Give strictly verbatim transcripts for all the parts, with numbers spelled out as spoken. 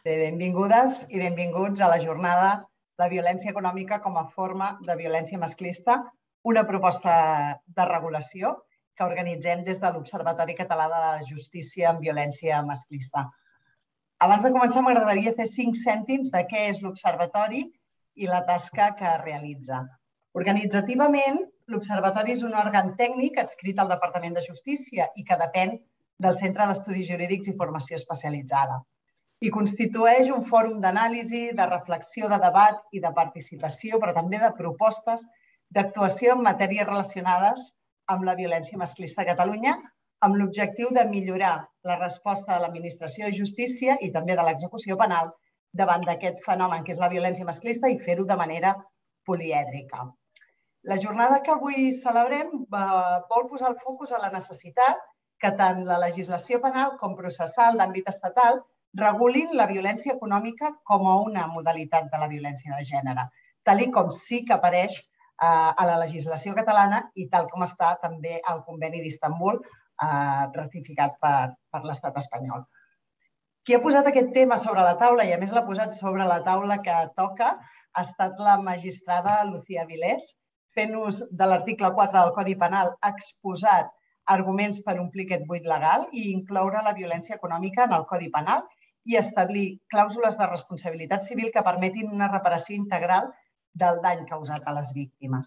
Benvingudes i benvinguts a la jornada La violència econòmica com a forma de violència masclista, una proposta de regulació que organitzem des de l'Observatori Català de la Justícia en Violència Masclista. Abans de començar, m'agradaria fer cinc cèntims de què és l'Observatori i la tasca que realitza. Organitzativament, l'Observatori és un òrgan tècnic adscrit al Departament de Justícia i que depèn del Centre d'Estudis Jurídics i Formació Especialitzada. I constitueix un fòrum d'anàlisi, de reflexió, de debat i de participació, però també de propostes d'actuació en matèries relacionades amb la violència masclista a Catalunya, amb l'objectiu de millorar la resposta de l'administració de justícia i també de l'execució penal davant d'aquest fenomen que és la violència masclista i fer-ho de manera polièdrica. La jornada que avui celebrem vol posar el focus a la necessitat que tant la legislació penal com processal d'àmbit estatal regulin la violència econòmica com a una modalitat de la violència de gènere, tal com sí que apareix a la legislació catalana i tal com està també al Conveni d'Istanbul ratificat per l'Estat espanyol. Qui ha posat aquest tema sobre la taula i a més l'ha posat sobre la taula que toca ha estat la magistrada Lucía Vilés, fent ús de l'article quatre del Codi Penal, ha exposat arguments per omplir aquest buit legal i incloure la violència econòmica en el Codi Penal i establir clàusules de responsabilitat civil que permetin una reparació integral del dany causat a les víctimes.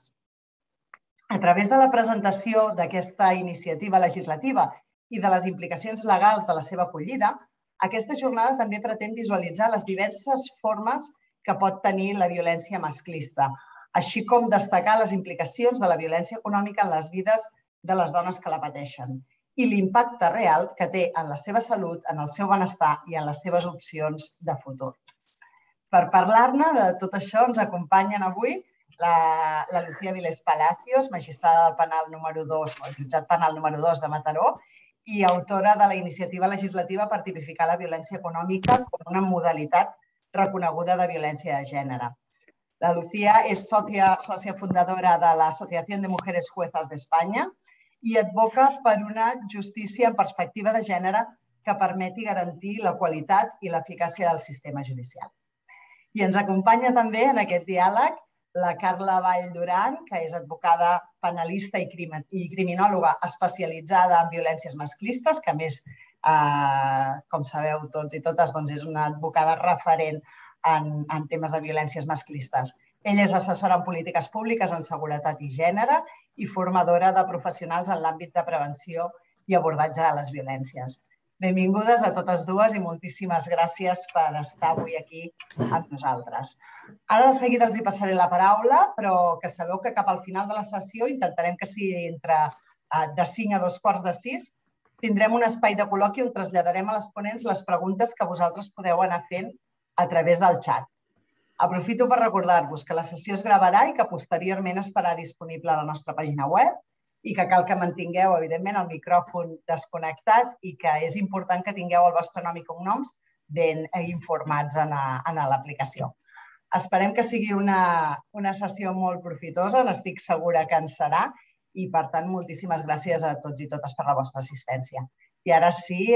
A través de la presentació d'aquesta iniciativa legislativa i de les implicacions legals de la seva acollida, aquesta jornada també pretén visualitzar les diverses formes que pot tenir la violència masclista, així com destacar les implicacions de la violència econòmica en les vides de les dones que la pateixen i l'impacte real que té en la seva salut, en el seu benestar i en les seves opcions de futur. Per parlar-ne de tot això ens acompanyen avui la Lucía Vilés Palacios, magistrada del penal número dos, o el jutjat penal número dos de Mataró i autora de la iniciativa legislativa per tipificar la violència econòmica com una modalitat reconeguda de violència de gènere. La Lucía és sòcia fundadora de l'Associación de Mujeres Juezas d'Espanya i advoca per una justícia en perspectiva de gènere que permeti garantir la qualitat i l'eficàcia del sistema judicial. I ens acompanya també en aquest diàleg la Carla Vall Duran, que és advocada penalista i criminòloga especialitzada en violències masclistes, que a més, com sabeu tots i totes, és una advocada referent en temes de violències masclistes. Ella és assessora en polítiques públiques en seguretat i gènere i formadora de professionals en l'àmbit de prevenció i abordatge de les violències. Benvingudes a totes dues i moltíssimes gràcies per estar avui aquí amb nosaltres. Ara de seguida els hi passaré la paraula, però que sabeu que cap al final de la sessió intentarem que sigui entre de cinc a dos quarts de sis. Tindrem un espai de col·loqui on traslladarem a les ponents les preguntes que vosaltres podeu anar fent a través del xat. Aprofito per recordar-vos que la sessió es gravarà i que posteriorment estarà disponible a la nostra pàgina web i que cal que mantingueu, evidentment, el micròfon desconnectat i que és important que tingueu el vostre nom i cognoms ben informats en l'aplicació. Esperem que sigui una sessió molt profitosa, n'estic segura que en serà i, per tant, moltíssimes gràcies a tots i totes per la vostra assistència. I ara sí,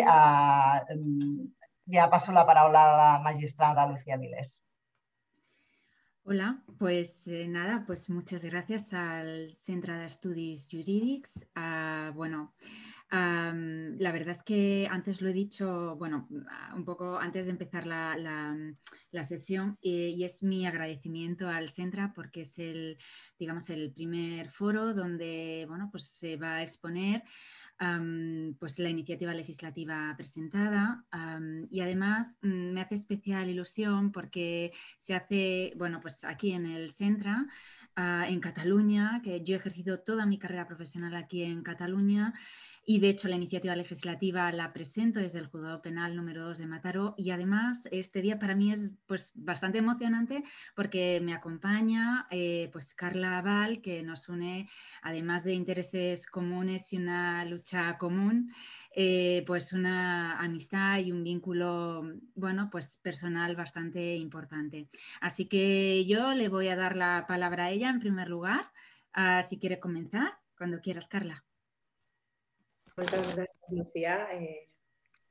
ja passo la paraula a la magistrada Lucía Vilés. Hola, pues eh, nada, pues muchas gracias al Centre d'Estudis Jurídics. Uh, bueno, um, la verdad es que antes lo he dicho, bueno, un poco antes de empezar la, la, la sesión, eh, y es mi agradecimiento al Centre porque es el, digamos, el primer foro donde, bueno, pues se va a exponer Um, pues la iniciativa legislativa presentada um, y además um, me hace especial ilusión porque se hace, bueno, pues aquí en el Centre, uh, en Cataluña, que yo he ejercido toda mi carrera profesional aquí en Cataluña y de hecho la iniciativa legislativa la presento desde el Juzgado Penal número dos de Mataró y además este día para mí es pues bastante emocionante porque me acompaña eh, pues Carla Vall, que nos une además de intereses comunes y una lucha común, eh, pues una amistad y un vínculo, bueno, pues personal bastante importante. Así que yo le voy a dar la palabra a ella en primer lugar, uh, si quiere comenzar, cuando quieras, Carla. Moltes gràcies, Lucía. Eh,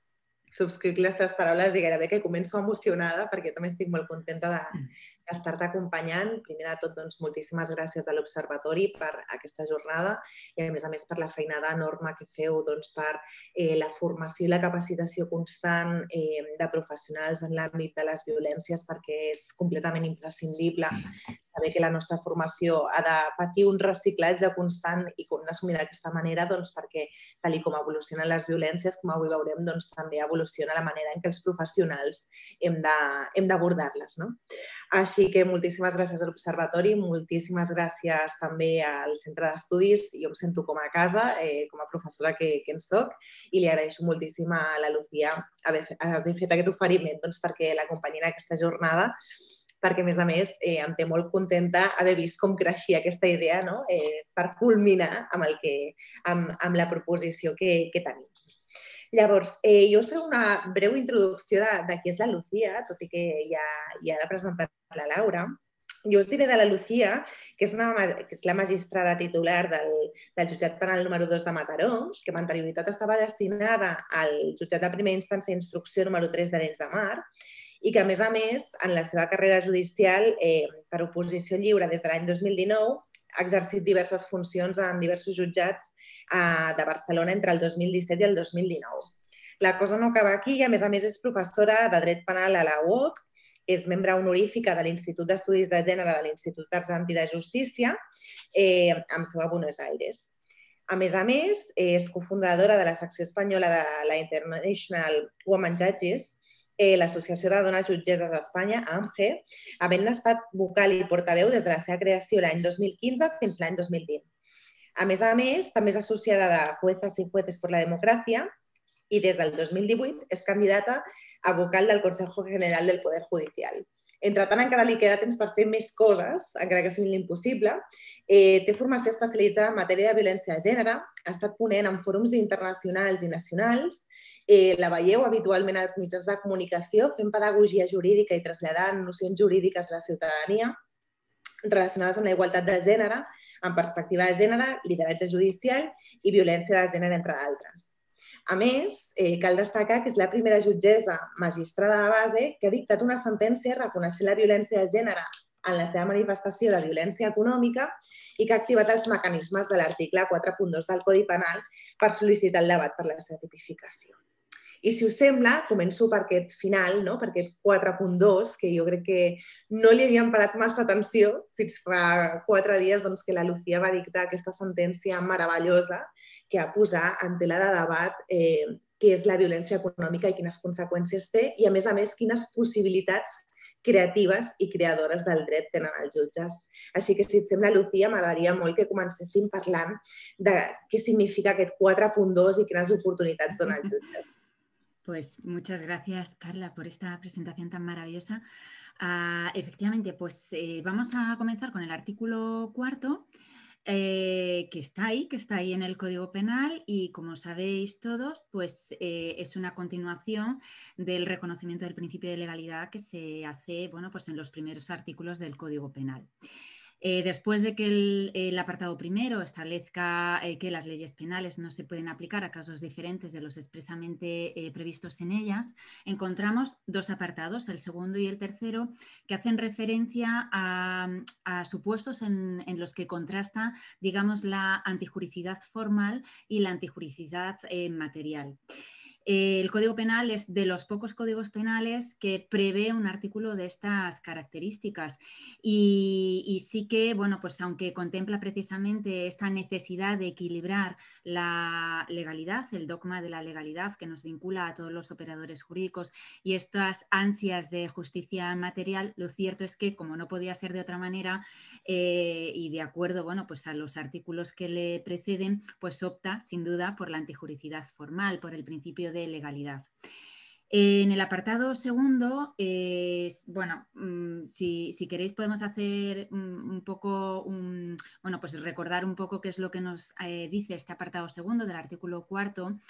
subscric les teves paraules i gairebé que començo emocionada perquè també estic molt contenta de, d'estar-te acompanyant. Primer de tot, doncs, moltíssimes gràcies a l'Observatori per aquesta jornada i, a més a més, per la feinada enorme que feu doncs, per eh, la formació i la capacitació constant eh, de professionals en l'àmbit de les violències, perquè és completament imprescindible saber que la nostra formació ha de patir un reciclatge constant i com d'assumir d'aquesta manera, doncs, perquè tal com evolucionen les violències, com avui veurem, doncs, també evoluciona la manera en què els professionals hem de, hem d'abordar-les, no? Així que moltíssimes gràcies a l'Observatori, moltíssimes gràcies també al Centre d'Estudis. Jo em sento com a casa, eh, com a professora que, que en soc, i li agraeixo moltíssim a la Lucía haver, haver fet aquest oferiment doncs, perquè l'acompanyi en aquesta jornada, perquè, a més a més, eh, em té molt contenta haver vist com creixia aquesta idea, no? eh, per culminar amb, el que, amb, amb la proposició que, que tenim. Llavors, eh, jo us faré una breu introducció de, de qui és la Lucía, tot i que ja, ja l'ha presentat la Laura. Jo us diré de la Lucía, que és, una, que és la magistrada titular del, del jutjat penal número dos de Mataró, que amb anterioritat estava destinada al jutjat de primera instància d'instrucció número tres d'Arenys de Mar, i que, a més a més, en la seva carrera judicial, eh, per oposició lliure des de l'any dos mil dinou, ha exercit diverses funcions en diversos jutjats eh, de Barcelona entre el dos mil disset i el dos mil dinou. La cosa no acaba aquí i, a més a més, és professora de dret penal a la U O C, és membre honorífica de l'Institut d'Estudis de Gènere de l'Institut Argentí de Justícia, eh, amb seu a Buenos Aires. A més a més, és cofundadora de la secció espanyola de la International Women Judges, eh, l'Associació de Dones Jutgesses a Espanya, A M G, havent estat vocal i portaveu des de la seva creació l'any dos mil quinze fins l'any dos mil vint. A més a més, també és associada de Juezas y Jueces por la Democracia i des del dos mil divuit és candidata a vocal del Consejo General del Poder Judicial. Entre tant, encara li queda temps per fer més coses, encara que sigui impossible. Eh, té formació especialitzada en matèria de violència de gènere, ha estat ponent en fòrums internacionals i nacionals, eh, la veieu habitualment als mitjans de comunicació fent pedagogia jurídica i traslladant nocions jurídiques a la ciutadania relacionades amb la igualtat de gènere, en perspectiva de gènere, lideratge judicial i violència de gènere, entre d'altres. A més, eh, cal destacar que és la primera jutgessa magistrada de base que ha dictat una sentència reconeixent la violència de gènere en la seva manifestació de violència econòmica i que ha activat els mecanismes de l'article quatre punt dos del Codi Penal per sol·licitar el debat per la seva tipificació. I si us sembla, començo per aquest final, no? per aquest quatre punt dos, que jo crec que no li havíem parat massa atenció fins fa quatre dies doncs, que la Lucía va dictar aquesta sentència meravellosa que ha posat en tela de debat eh, què és la violència econòmica i quines conseqüències té i, a més a més, quines possibilitats creatives i creadores del dret tenen els jutges. Així que, si et sembla, Lucía, m'agradaria molt que comencéssim parlant de què significa aquest quatre punt dos i quines oportunitats dona els jutges. Pues muchas gracias, Carla, por esta presentación tan maravillosa. Uh, efectivamente, pues eh, vamos a comenzar con el artículo cuarto, eh, que está ahí, que está ahí en el Código Penal y, como sabéis todos, pues eh, es una continuación del reconocimiento del principio de legalidad que se hace, bueno, pues en los primeros artículos del Código Penal. Eh, después de que el, el apartado primero establezca eh, que las leyes penales no se pueden aplicar a casos diferentes de los expresamente eh, previstos en ellas, encontramos dos apartados, el segundo y el tercero, que hacen referencia a, a supuestos en, en los que contrasta, digamos, la antijuricidad formal y la antijuricidad eh, material. El Código Penal es de los pocos códigos penales que prevé un artículo de estas características y, y sí que, bueno, pues aunque contempla precisamente esta necesidad de equilibrar la legalidad, el dogma de la legalidad que nos vincula a todos los operadores jurídicos y estas ansias de justicia material, lo cierto es que, como no podía ser de otra manera eh, y de acuerdo, bueno, pues a los artículos que le preceden, pues opta sin duda por la antijuricidad formal, por el principio de legalidad. En el apartado segundo, eh, bueno, mmm, si, si queréis podemos hacer un, un poco, un, bueno, pues recordar un poco qué es lo que nos eh, dice este apartado segundo del artículo cuarto.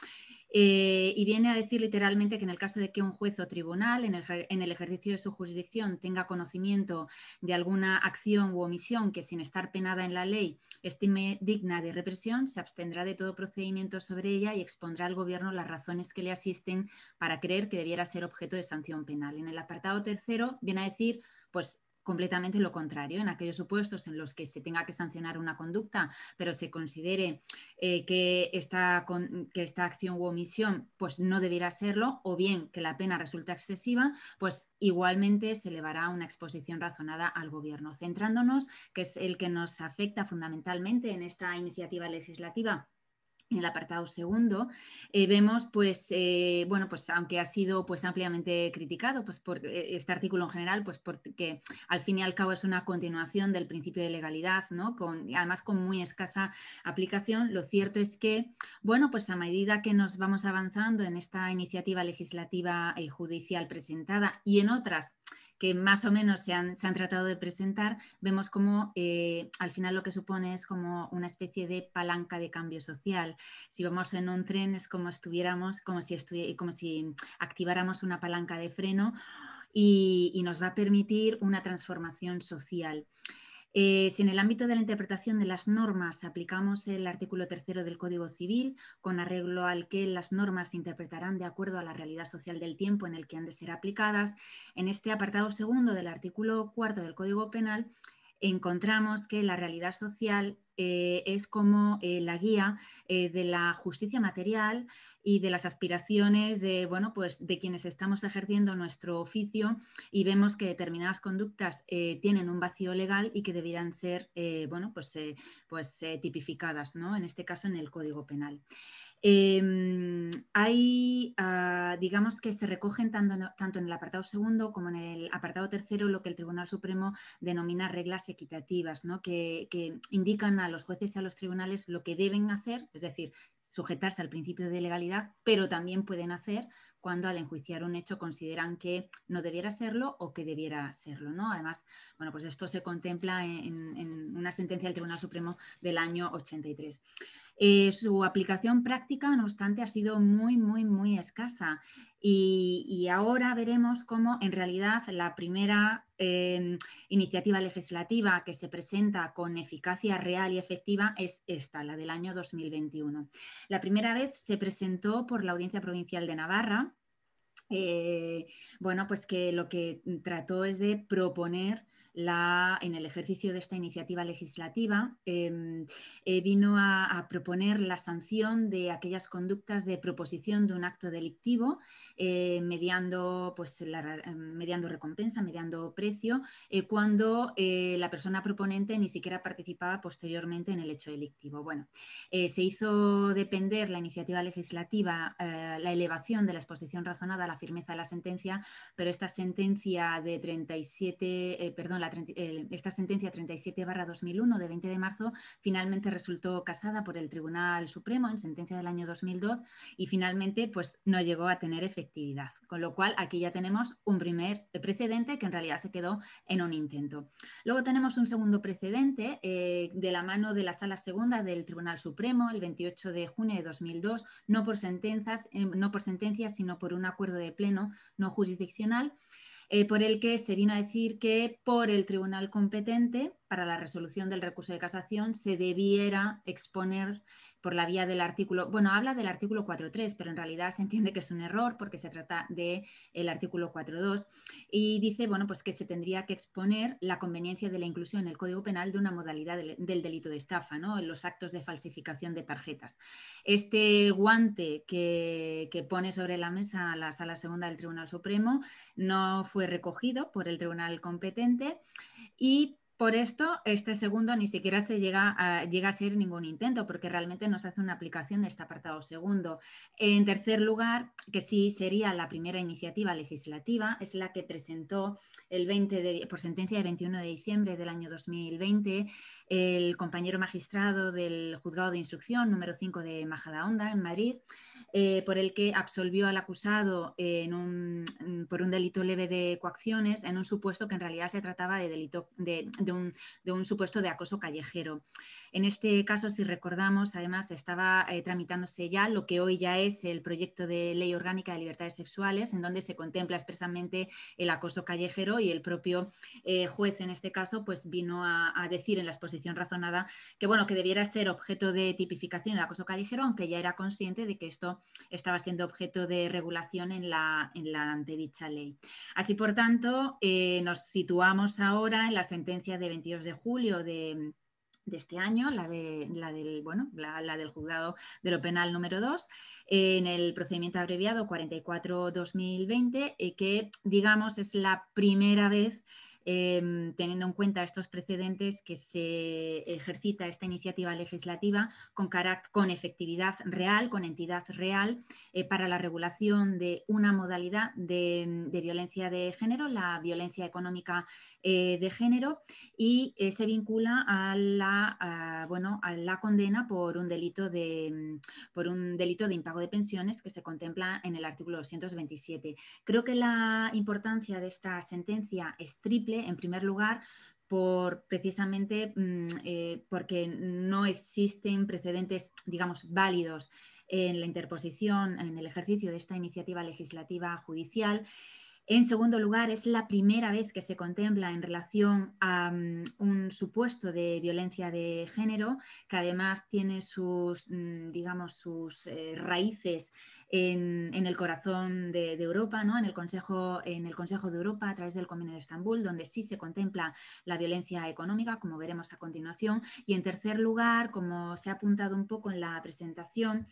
Eh, y viene a decir literalmente que en el caso de que un juez o tribunal en el, en el ejercicio de su jurisdicción tenga conocimiento de alguna acción u omisión que sin estar penada en la ley estime digna de represión, se abstendrá de todo procedimiento sobre ella y expondrá al gobierno las razones que le asisten para creer que debiera ser objeto de sanción penal. En el apartado tercero viene a decir, pues, completamente lo contrario, en aquellos supuestos en los que se tenga que sancionar una conducta, pero se considere eh, que, esta, con, que esta acción u omisión pues, no debiera serlo, o bien que la pena resulta excesiva, pues igualmente se elevará una exposición razonada al gobierno. Centrándonos, que es el que nos afecta fundamentalmente en esta iniciativa legislativa, en el apartado segundo, eh, vemos, pues, eh, bueno, pues aunque ha sido pues, ampliamente criticado pues, por este artículo en general, pues porque al fin y al cabo es una continuación del principio de legalidad, ¿no? Con, además con muy escasa aplicación, lo cierto es que, bueno, pues a medida que nos vamos avanzando en esta iniciativa legislativa y judicial presentada y en otras que más o menos se han, se han tratado de presentar, vemos como eh, al final lo que supone es como una especie de palanca de cambio social. Si vamos en un tren es como, estuviéramos, como, si, estuvi como si activáramos una palanca de freno y, y nos va a permitir una transformación social. Eh, si en el ámbito de la interpretación de las normas aplicamos el artículo tercero del Código Civil, con arreglo al que las normas se interpretarán de acuerdo a la realidad social del tiempo en el que han de ser aplicadas, en este apartado segundo del artículo cuarto del Código Penal encontramos que la realidad social eh, es como eh, la guía eh, de la justicia material y de las aspiraciones de, bueno, pues de quienes estamos ejerciendo nuestro oficio y vemos que determinadas conductas eh, tienen un vacío legal y que debieran ser eh, bueno, pues, eh, pues, eh, tipificadas, ¿no? En este caso en el Código Penal. Eh, hay, uh, digamos que se recogen tanto, tanto en el apartado segundo como en el apartado tercero lo que el Tribunal Supremo denomina reglas equitativas, ¿no? que, que indican a los jueces y a los tribunales lo que deben hacer, es decir, sujetarse al principio de legalidad, pero también pueden hacer cuando al enjuiciar un hecho consideran que no debiera serlo o que debiera serlo, ¿no? Además, bueno, pues esto se contempla en, en una sentencia del Tribunal Supremo del año ochenta y tres. Eh, su aplicación práctica, no obstante, ha sido muy, muy, muy escasa y, y ahora veremos cómo en realidad la primera eh, iniciativa legislativa que se presenta con eficacia real y efectiva es esta, la del año dos mil veintiuno. La primera vez se presentó por la Audiencia Provincial de Navarra, eh, bueno, pues que lo que trató es de proponer La, en el ejercicio de esta iniciativa legislativa, eh, eh, vino a, a proponer la sanción de aquellas conductas de proposición de un acto delictivo, eh, mediando, pues, la, eh, mediando recompensa, mediando precio, eh, cuando eh, la persona proponente ni siquiera participaba posteriormente en el hecho delictivo. Bueno, eh, se hizo depender la iniciativa legislativa, eh, la elevación de la exposición razonada a la firmeza de la sentencia, pero esta sentencia de treinta y siete, eh, perdón, la, eh, esta sentencia treinta y siete barra dos mil uno de veinte de marzo finalmente resultó casada por el Tribunal Supremo en sentencia del año dos mil dos y finalmente pues no llegó a tener efectividad, con lo cual aquí ya tenemos un primer precedente que en realidad se quedó en un intento. Luego tenemos un segundo precedente eh, de la mano de la Sala Segunda del Tribunal Supremo el veintiocho de junio de dos mil dos, no por sentencias, eh, no por sentencias, sino por un acuerdo de pleno no jurisdiccional, eh, por el que se vino a decir que por el tribunal competente para la resolución del recurso de casación se debiera exponer por la vía del artículo, bueno, habla del artículo cuatro punto tres, pero en realidad se entiende que es un error porque se trata del artículo cuatro punto dos y dice, bueno, pues que se tendría que exponer la conveniencia de la inclusión en el Código Penal de una modalidad del, del delito de estafa, ¿no? En los actos de falsificación de tarjetas. Este guante que, que pone sobre la mesa la Sala Segunda del Tribunal Supremo no fue recogido por el tribunal competente y por esto, este segundo ni siquiera se llega a, llega a ser ningún intento, porque realmente no se hace una aplicación de este apartado segundo. En tercer lugar, que sí sería la primera iniciativa legislativa, es la que presentó el veinte de, por sentencia de veintiuno de diciembre del año dos mil veinte el compañero magistrado del Juzgado de Instrucción número cinco de Majadahonda, en Madrid, eh, por el que absolvió al acusado en un, por un delito leve de coacciones en un supuesto que en realidad se trataba de delito de, de de un, de un supuesto de acoso callejero. En este caso, si recordamos, además estaba eh, tramitándose ya lo que hoy ya es el proyecto de Ley Orgánica de Libertades Sexuales, en donde se contempla expresamente el acoso callejero, y el propio eh, juez en este caso pues vino a, a decir en la exposición razonada que, bueno, que debiera ser objeto de tipificación el acoso callejero, aunque ya era consciente de que esto estaba siendo objeto de regulación en la, en la antedicha ley. Así, por tanto, eh, nos situamos ahora en la sentencia de veintidós de julio de, de este año, la, de, la, del, bueno, la, la del juzgado de lo penal número dos, eh, en el procedimiento abreviado cuarenta y cuatro barra dos mil veinte, eh, que, digamos, es la primera vez, Eh, teniendo en cuenta estos precedentes, que se ejercita esta iniciativa legislativa con, caract- con efectividad real, con entidad real, eh, para la regulación de una modalidad de, de violencia de género, la violencia económica eh, de género, y eh, se vincula a la, a, bueno, a la condena por un delito de, por un delito de impago de pensiones que se contempla en el artículo doscientos veintisiete. Creo que la importancia de esta sentencia es triple. En primer lugar, por precisamente eh, porque no existen precedentes, digamos, válidos en la interposición, en el ejercicio de esta iniciativa legislativa judicial. En segundo lugar, es la primera vez que se contempla en relación a um, un supuesto de violencia de género, que además tiene sus, digamos, sus eh, raíces en, en el corazón de, de Europa, ¿no? en, el Consejo, en el Consejo de Europa, a través del Convenio de Estambul, donde sí se contempla la violencia económica, como veremos a continuación. Y en tercer lugar, como se ha apuntado un poco en la presentación,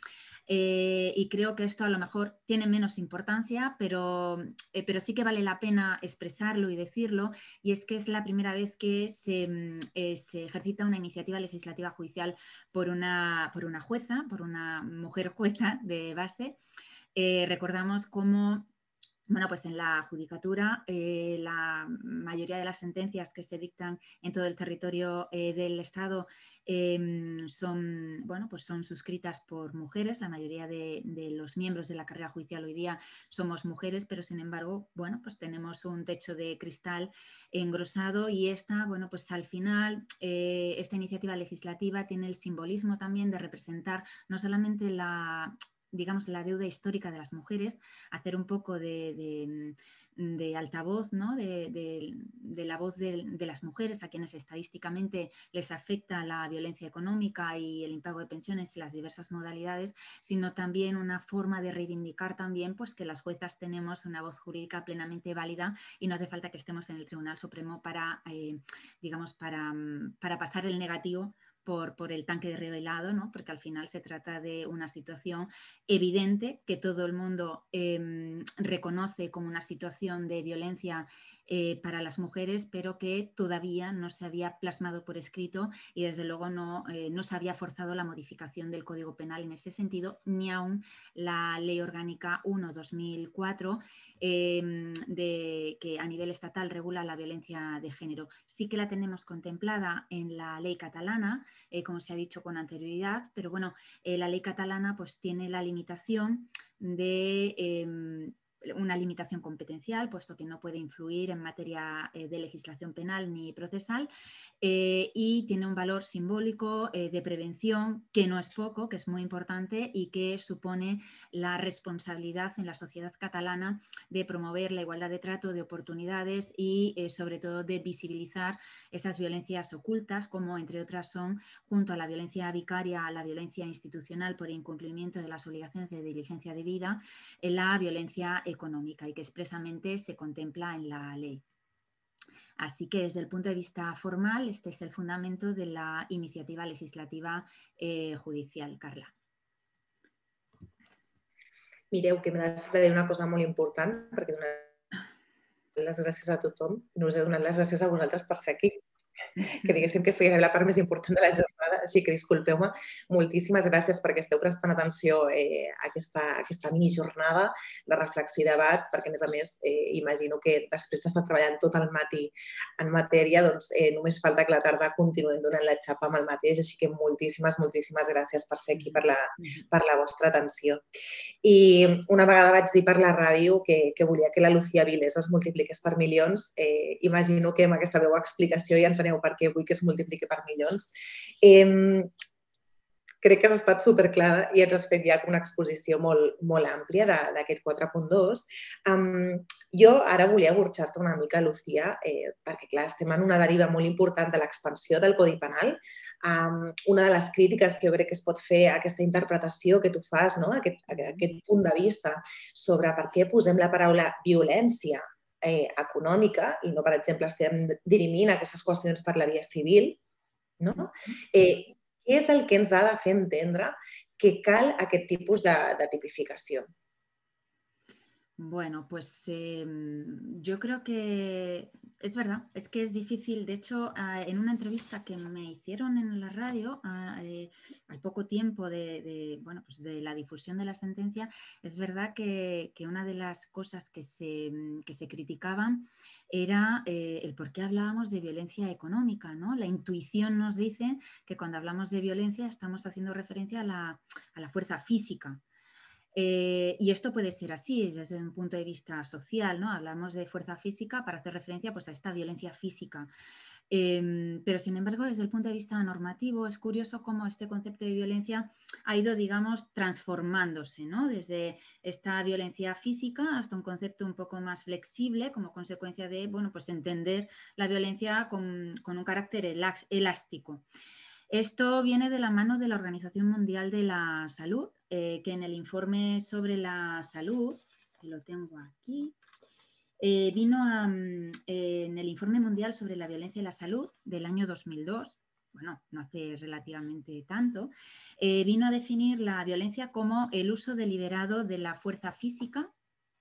Eh, y creo que esto a lo mejor tiene menos importancia, pero, eh, pero sí que vale la pena expresarlo y decirlo, y es que es la primera vez que se, eh, se ejercita una iniciativa legislativa judicial por una, por una jueza, por una mujer jueza de base. Eh, recordamos cómo, bueno, pues en la judicatura eh, la mayoría de las sentencias que se dictan en todo el territorio eh, del Estado eh, son, bueno, pues son suscritas por mujeres. La mayoría de, de los miembros de la carrera judicial hoy día somos mujeres, pero sin embargo, bueno, pues tenemos un techo de cristal engrosado, y esta, bueno, pues al final eh, esta iniciativa legislativa tiene el simbolismo también de representar no solamente la, digamos, la deuda histórica de las mujeres, hacer un poco de, de, de altavoz, ¿no? de, de, de la voz de, de las mujeres, a quienes estadísticamente les afecta la violencia económica y el impago de pensiones y las diversas modalidades, sino también una forma de reivindicar también pues, que las juezas tenemos una voz jurídica plenamente válida, y no hace falta que estemos en el Tribunal Supremo para, eh, digamos, para, para pasar el negativo Por, por el tanque de revelado, ¿no? Porque al final se trata de una situación evidente que todo el mundo eh, reconoce como una situación de violencia eh, para las mujeres, pero que todavía no se había plasmado por escrito, y desde luego no, eh, no se había forzado la modificación del Código Penal en ese sentido, ni aún la Ley Orgánica uno barra dos mil cuatro, eh, de, que a nivel estatal regula la violencia de género. Sí que la tenemos contemplada en la ley catalana, Eh, como se ha dicho con anterioridad, pero bueno, eh, la ley catalana pues tiene la limitación de eh, una limitación competencial, puesto que no puede influir en materia eh, de legislación penal ni procesal, eh, y tiene un valor simbólico eh, de prevención que no es poco, que es muy importante, y que supone la responsabilidad en la sociedad catalana de promover la igualdad de trato, de oportunidades y eh, sobre todo de visibilizar esas violencias ocultas, como entre otras son, junto a la violencia vicaria, la violencia institucional por incumplimiento de las obligaciones de diligencia debida, la violencia económica, y que expresamente se contempla en la ley. Así que desde el punto de vista formal, este es el fundamento de la iniciativa legislativa eh, judicial. Carla. Mireu, que m'he de dir una cosa molt important, perquè donar les gràcies a tothom. No us he donat les gràcies a vosaltres per ser aquí, que diguéssim que sigui la part més important de la jornada així que disculpeu-me. Moltíssimes gràcies perquè esteu prestant atenció eh, a aquesta, a aquesta minijornada de reflexió i debat, perquè, a més a més, eh, imagino que després d'estar treballant tot el matí en matèria, doncs eh, només falta que la tarda continuem donant la xapa amb el mateix, així que moltíssimes, moltíssimes gràcies per ser aquí, per la, per la vostra atenció. I una vegada vaig dir per la ràdio que, que volia que la Lucía Vilés es multipliqués per milions. Eh, imagino que amb aquesta meva explicació ja enteneu per què vull que es multipliqui per milions. Eh, crec que has estat superclara i ens has fet ja una exposició molt, molt àmplia d'aquest quatre punt dos. Um, jo ara volia burxar-te una mica, Lucía, eh, perquè clar, estem en una deriva molt important de l'expansió del Codi Penal. Um, una de les crítiques que jo crec que es pot fer a aquesta interpretació que tu fas, no? aquest, aquest punt de vista sobre per què posem la paraula violència eh, econòmica i no, per exemple, estem dirimint aquestes qüestions per la via civil, no? Eh, què és el que ens ha de fer entendre que cal aquest tipus de, de tipificació? Bueno, pues eh, yo creo que es verdad, es que es difícil. De hecho, eh, en una entrevista que me hicieron en la radio eh, al poco tiempo de, de, bueno, pues de la difusión de la sentencia, es verdad que, que una de las cosas que se, que se criticaban era eh, el por qué hablábamos de violencia económica, ¿no? La intuición nos dice que cuando hablamos de violencia estamos haciendo referencia a la, a la fuerza física. Eh, y esto puede ser así desde un punto de vista social, ¿no? Hablamos de fuerza física para hacer referencia pues, a esta violencia física. Eh, pero, sin embargo, desde el punto de vista normativo es curioso cómo este concepto de violencia ha ido, digamos, transformándose, ¿no? Desde esta violencia física hasta un concepto un poco más flexible como consecuencia de, bueno, pues entender la violencia con, con un carácter elástico. Esto viene de la mano de la Organización Mundial de la Salud, eh, que en el informe sobre la salud, que lo tengo aquí, eh, vino a, eh, en el informe mundial sobre la violencia y la salud del año dos mil dos, bueno, no hace relativamente tanto, eh, vino a definir la violencia como el uso deliberado de la fuerza física,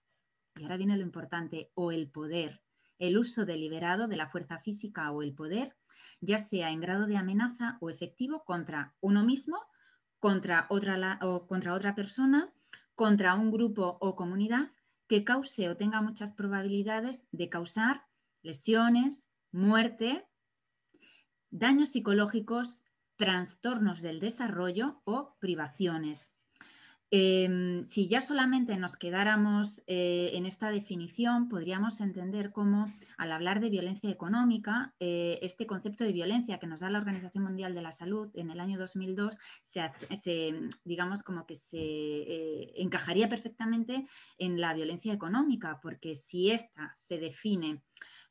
y ahora viene lo importante, o el poder, el uso deliberado de la fuerza física o el poder, ya sea en grado de amenaza o efectivo contra uno mismo, contra otra, o contra otra persona, contra un grupo o comunidad que cause o tenga muchas probabilidades de causar lesiones, muerte, daños psicológicos, trastornos del desarrollo o privaciones. Eh, si ya solamente nos quedáramos eh, en esta definición, podríamos entender cómo, al hablar de violencia económica, eh, este concepto de violencia que nos da la Organización Mundial de la Salud en el año dos mil dos, se, se, digamos como que se eh, encajaría perfectamente en la violencia económica, porque si esta se define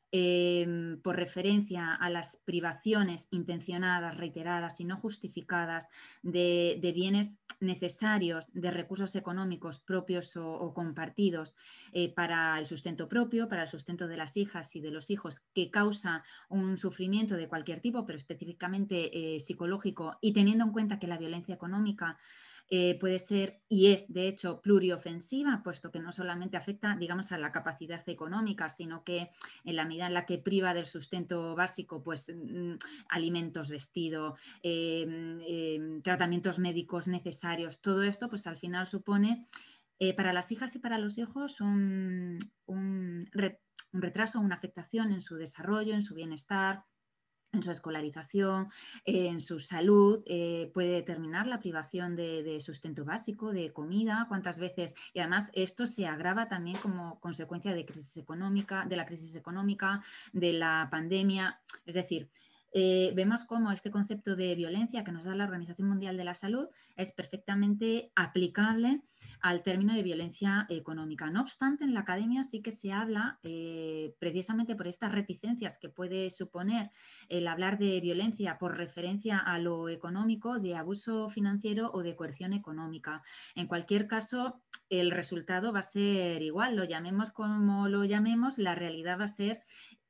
Eh, por referencia a las privaciones intencionadas, reiteradas y no justificadas de, de bienes necesarios, de recursos económicos propios o, o compartidos eh, para el sustento propio, para el sustento de las hijas y de los hijos, que causa un sufrimiento de cualquier tipo, pero específicamente eh, psicológico, y teniendo en cuenta que la violencia económica Eh, puede ser y es de hecho pluriofensiva, puesto que no solamente afecta, digamos, a la capacidad económica, sino que en la medida en la que priva del sustento básico, pues mm, alimentos, vestido, eh, eh, tratamientos médicos necesarios, todo esto pues al final supone eh, para las hijas y para los hijos un, un, re, un retraso, una afectación en su desarrollo, en su bienestar, en su escolarización, eh, en su salud, eh, puede determinar la privación de, de sustento básico, de comida, cuántas veces, y además esto se agrava también como consecuencia de crisis económica, de la crisis económica, de la pandemia, es decir, eh, vemos cómo este concepto de violencia que nos da la Organización Mundial de la Salud es perfectamente aplicable al término de violencia económica. No obstante, en la academia sí que se habla, eh, precisamente por estas reticencias que puede suponer el hablar de violencia por referencia a lo económico, de abuso financiero o de coerción económica. En cualquier caso, el resultado va a ser igual, lo llamemos como lo llamemos, la realidad va a ser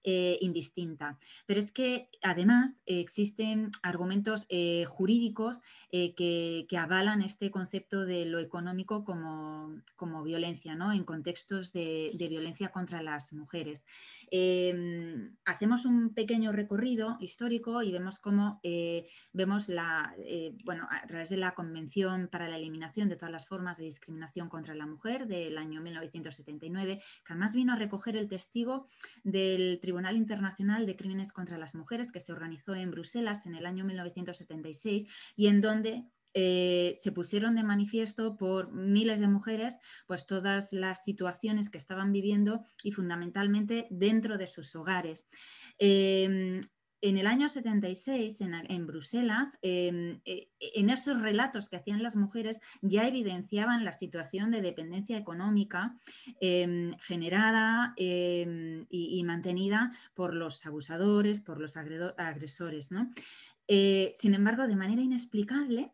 eh, indistinta. Pero es que además eh, existen argumentos eh, jurídicos eh, que, que avalan este concepto de lo económico como, como violencia, ¿no? En contextos de, de violencia contra las mujeres. Eh, hacemos un pequeño recorrido histórico y vemos cómo eh, vemos la, eh, bueno, a través de la Convención para la Eliminación de todas las formas de discriminación contra la mujer del año mil novecientos setenta y nueve, que además vino a recoger el testigo del Tribunal Internacional de Crímenes contra las Mujeres, que se organizó en Bruselas en el año mil novecientos setenta y seis y en donde Eh, se pusieron de manifiesto por miles de mujeres pues todas las situaciones que estaban viviendo y fundamentalmente dentro de sus hogares. Eh, en el año setenta y seis, en, en Bruselas, eh, eh, en esos relatos que hacían las mujeres ya evidenciaban la situación de dependencia económica eh, generada eh, y, y mantenida por los abusadores, por los agresores, ¿no? Eh, sin embargo, de manera inexplicable,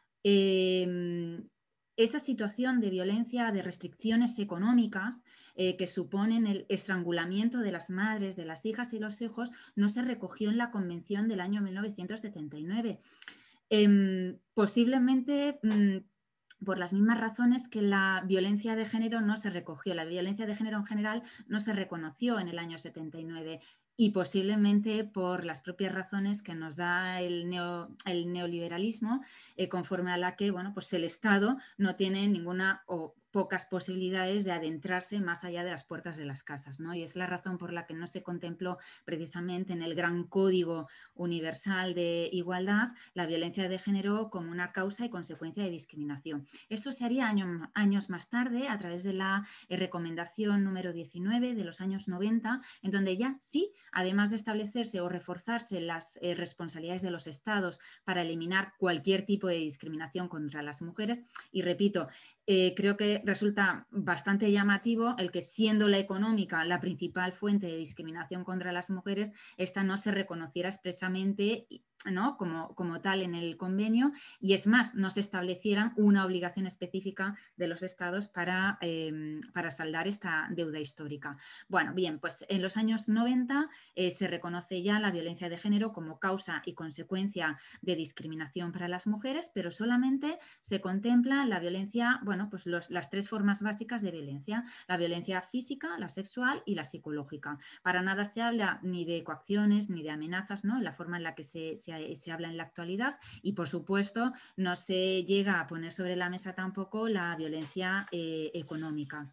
Eh, esa situación de violencia, de restricciones económicas eh, que suponen el estrangulamiento de las madres, de las hijas y los hijos, no se recogió en la Convención del año mil novecientos setenta y nueve. Eh, posiblemente mmm, por las mismas razones que la violencia de género no se recogió. La violencia de género en general no se reconoció en el año setenta y nueve. Y posiblemente por las propias razones que nos da el, neo, el neoliberalismo, eh, conforme a la que bueno, pues el Estado no tiene ninguna o pocas posibilidades de adentrarse más allá de las puertas de las casas, ¿no? Y es la razón por la que no se contempló precisamente en el gran código universal de igualdad la violencia de género como una causa y consecuencia de discriminación. Esto se haría año, años más tarde a través de la eh, recomendación número diecinueve de los años noventa, en donde ya sí, además de establecerse o reforzarse las eh, responsabilidades de los estados para eliminar cualquier tipo de discriminación contra las mujeres, y repito, eh, creo que resulta bastante llamativo el que, siendo la económica la principal fuente de discriminación contra las mujeres, esta no se reconociera expresamente, ¿no? como, como tal en el convenio, y es más, no se establecieran una obligación específica de los estados para, eh, para saldar esta deuda histórica. Bueno, bien, pues en los años noventa eh, se reconoce ya la violencia de género como causa y consecuencia de discriminación para las mujeres, pero solamente se contempla la violencia, bueno, pues los, las tres formas básicas de violencia: la violencia física, la sexual y la psicológica. Para nada se habla ni de coacciones ni de amenazas, ¿no? En la forma en la que se, se se habla en la actualidad, y por supuesto no se llega a poner sobre la mesa tampoco la violencia eh, económica.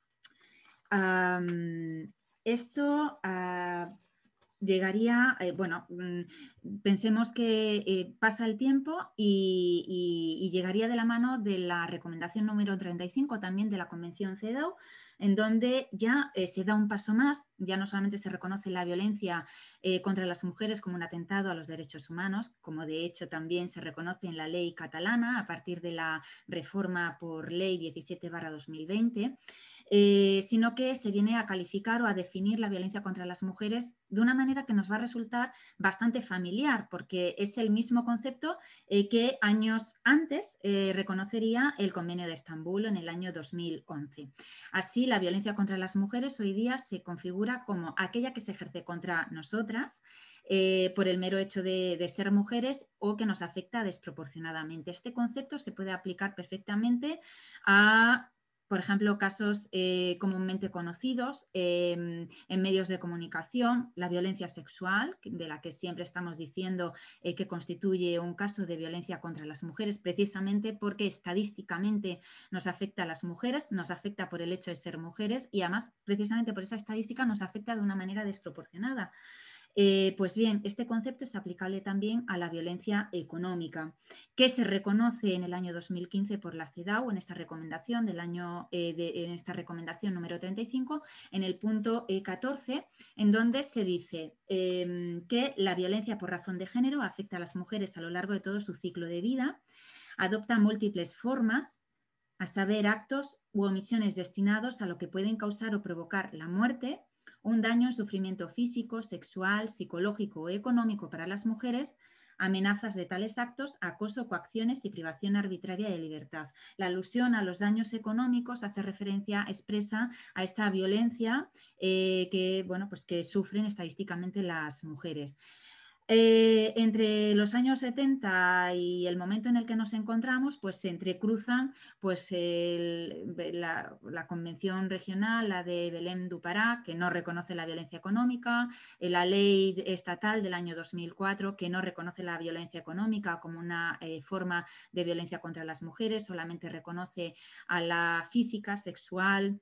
Um, esto uh, llegaría, eh, bueno, pensemos que eh, pasa el tiempo y, y, y llegaría de la mano de la recomendación número treinta y cinco también de la Convención CEDAW, en donde ya eh, se da un paso más, ya no solamente se reconoce la violencia eh, contra las mujeres como un atentado a los derechos humanos, como de hecho también se reconoce en la ley catalana a partir de la reforma por ley diecisiete barra dos mil veinte, eh, sino que se viene a calificar o a definir la violencia contra las mujeres de una manera que nos va a resultar bastante familiar, porque es el mismo concepto eh, que años antes eh, reconocería el Convenio de Estambul en el año dos mil once. Así, la violencia contra las mujeres hoy día se configura como aquella que se ejerce contra nosotras eh, por el mero hecho de, de ser mujeres o que nos afecta desproporcionadamente. Este concepto se puede aplicar perfectamente a, por ejemplo, casos eh, comúnmente conocidos eh, en medios de comunicación, la violencia sexual, de la que siempre estamos diciendo eh, que constituye un caso de violencia contra las mujeres, precisamente porque estadísticamente nos afecta a las mujeres, nos afecta por el hecho de ser mujeres y además, precisamente por esa estadística, nos afecta de una manera desproporcionada. Eh, pues bien, este concepto es aplicable también a la violencia económica, que se reconoce en el año dos mil quince por la CEDAW en esta recomendación del año, eh, de, en esta recomendación número treinta y cinco, en el punto eh, catorce, en donde se dice eh, que la violencia por razón de género afecta a las mujeres a lo largo de todo su ciclo de vida, adopta múltiples formas, a saber, actos u omisiones destinados a lo que pueden causar o provocar la muerte, un daño en sufrimiento físico, sexual, psicológico o económico para las mujeres, amenazas de tales actos, acoso, coacciones y privación arbitraria de libertad. La alusión a los daños económicos hace referencia expresa a esta violencia eh, que, bueno, pues que sufren estadísticamente las mujeres. Eh, entre los años setenta y el momento en el que nos encontramos, pues se entrecruzan pues, el, la, la Convención Regional, la de Belém do Pará, que no reconoce la violencia económica, la Ley Estatal del año dos mil cuatro, que no reconoce la violencia económica como una eh, forma de violencia contra las mujeres, solamente reconoce a la física, sexual,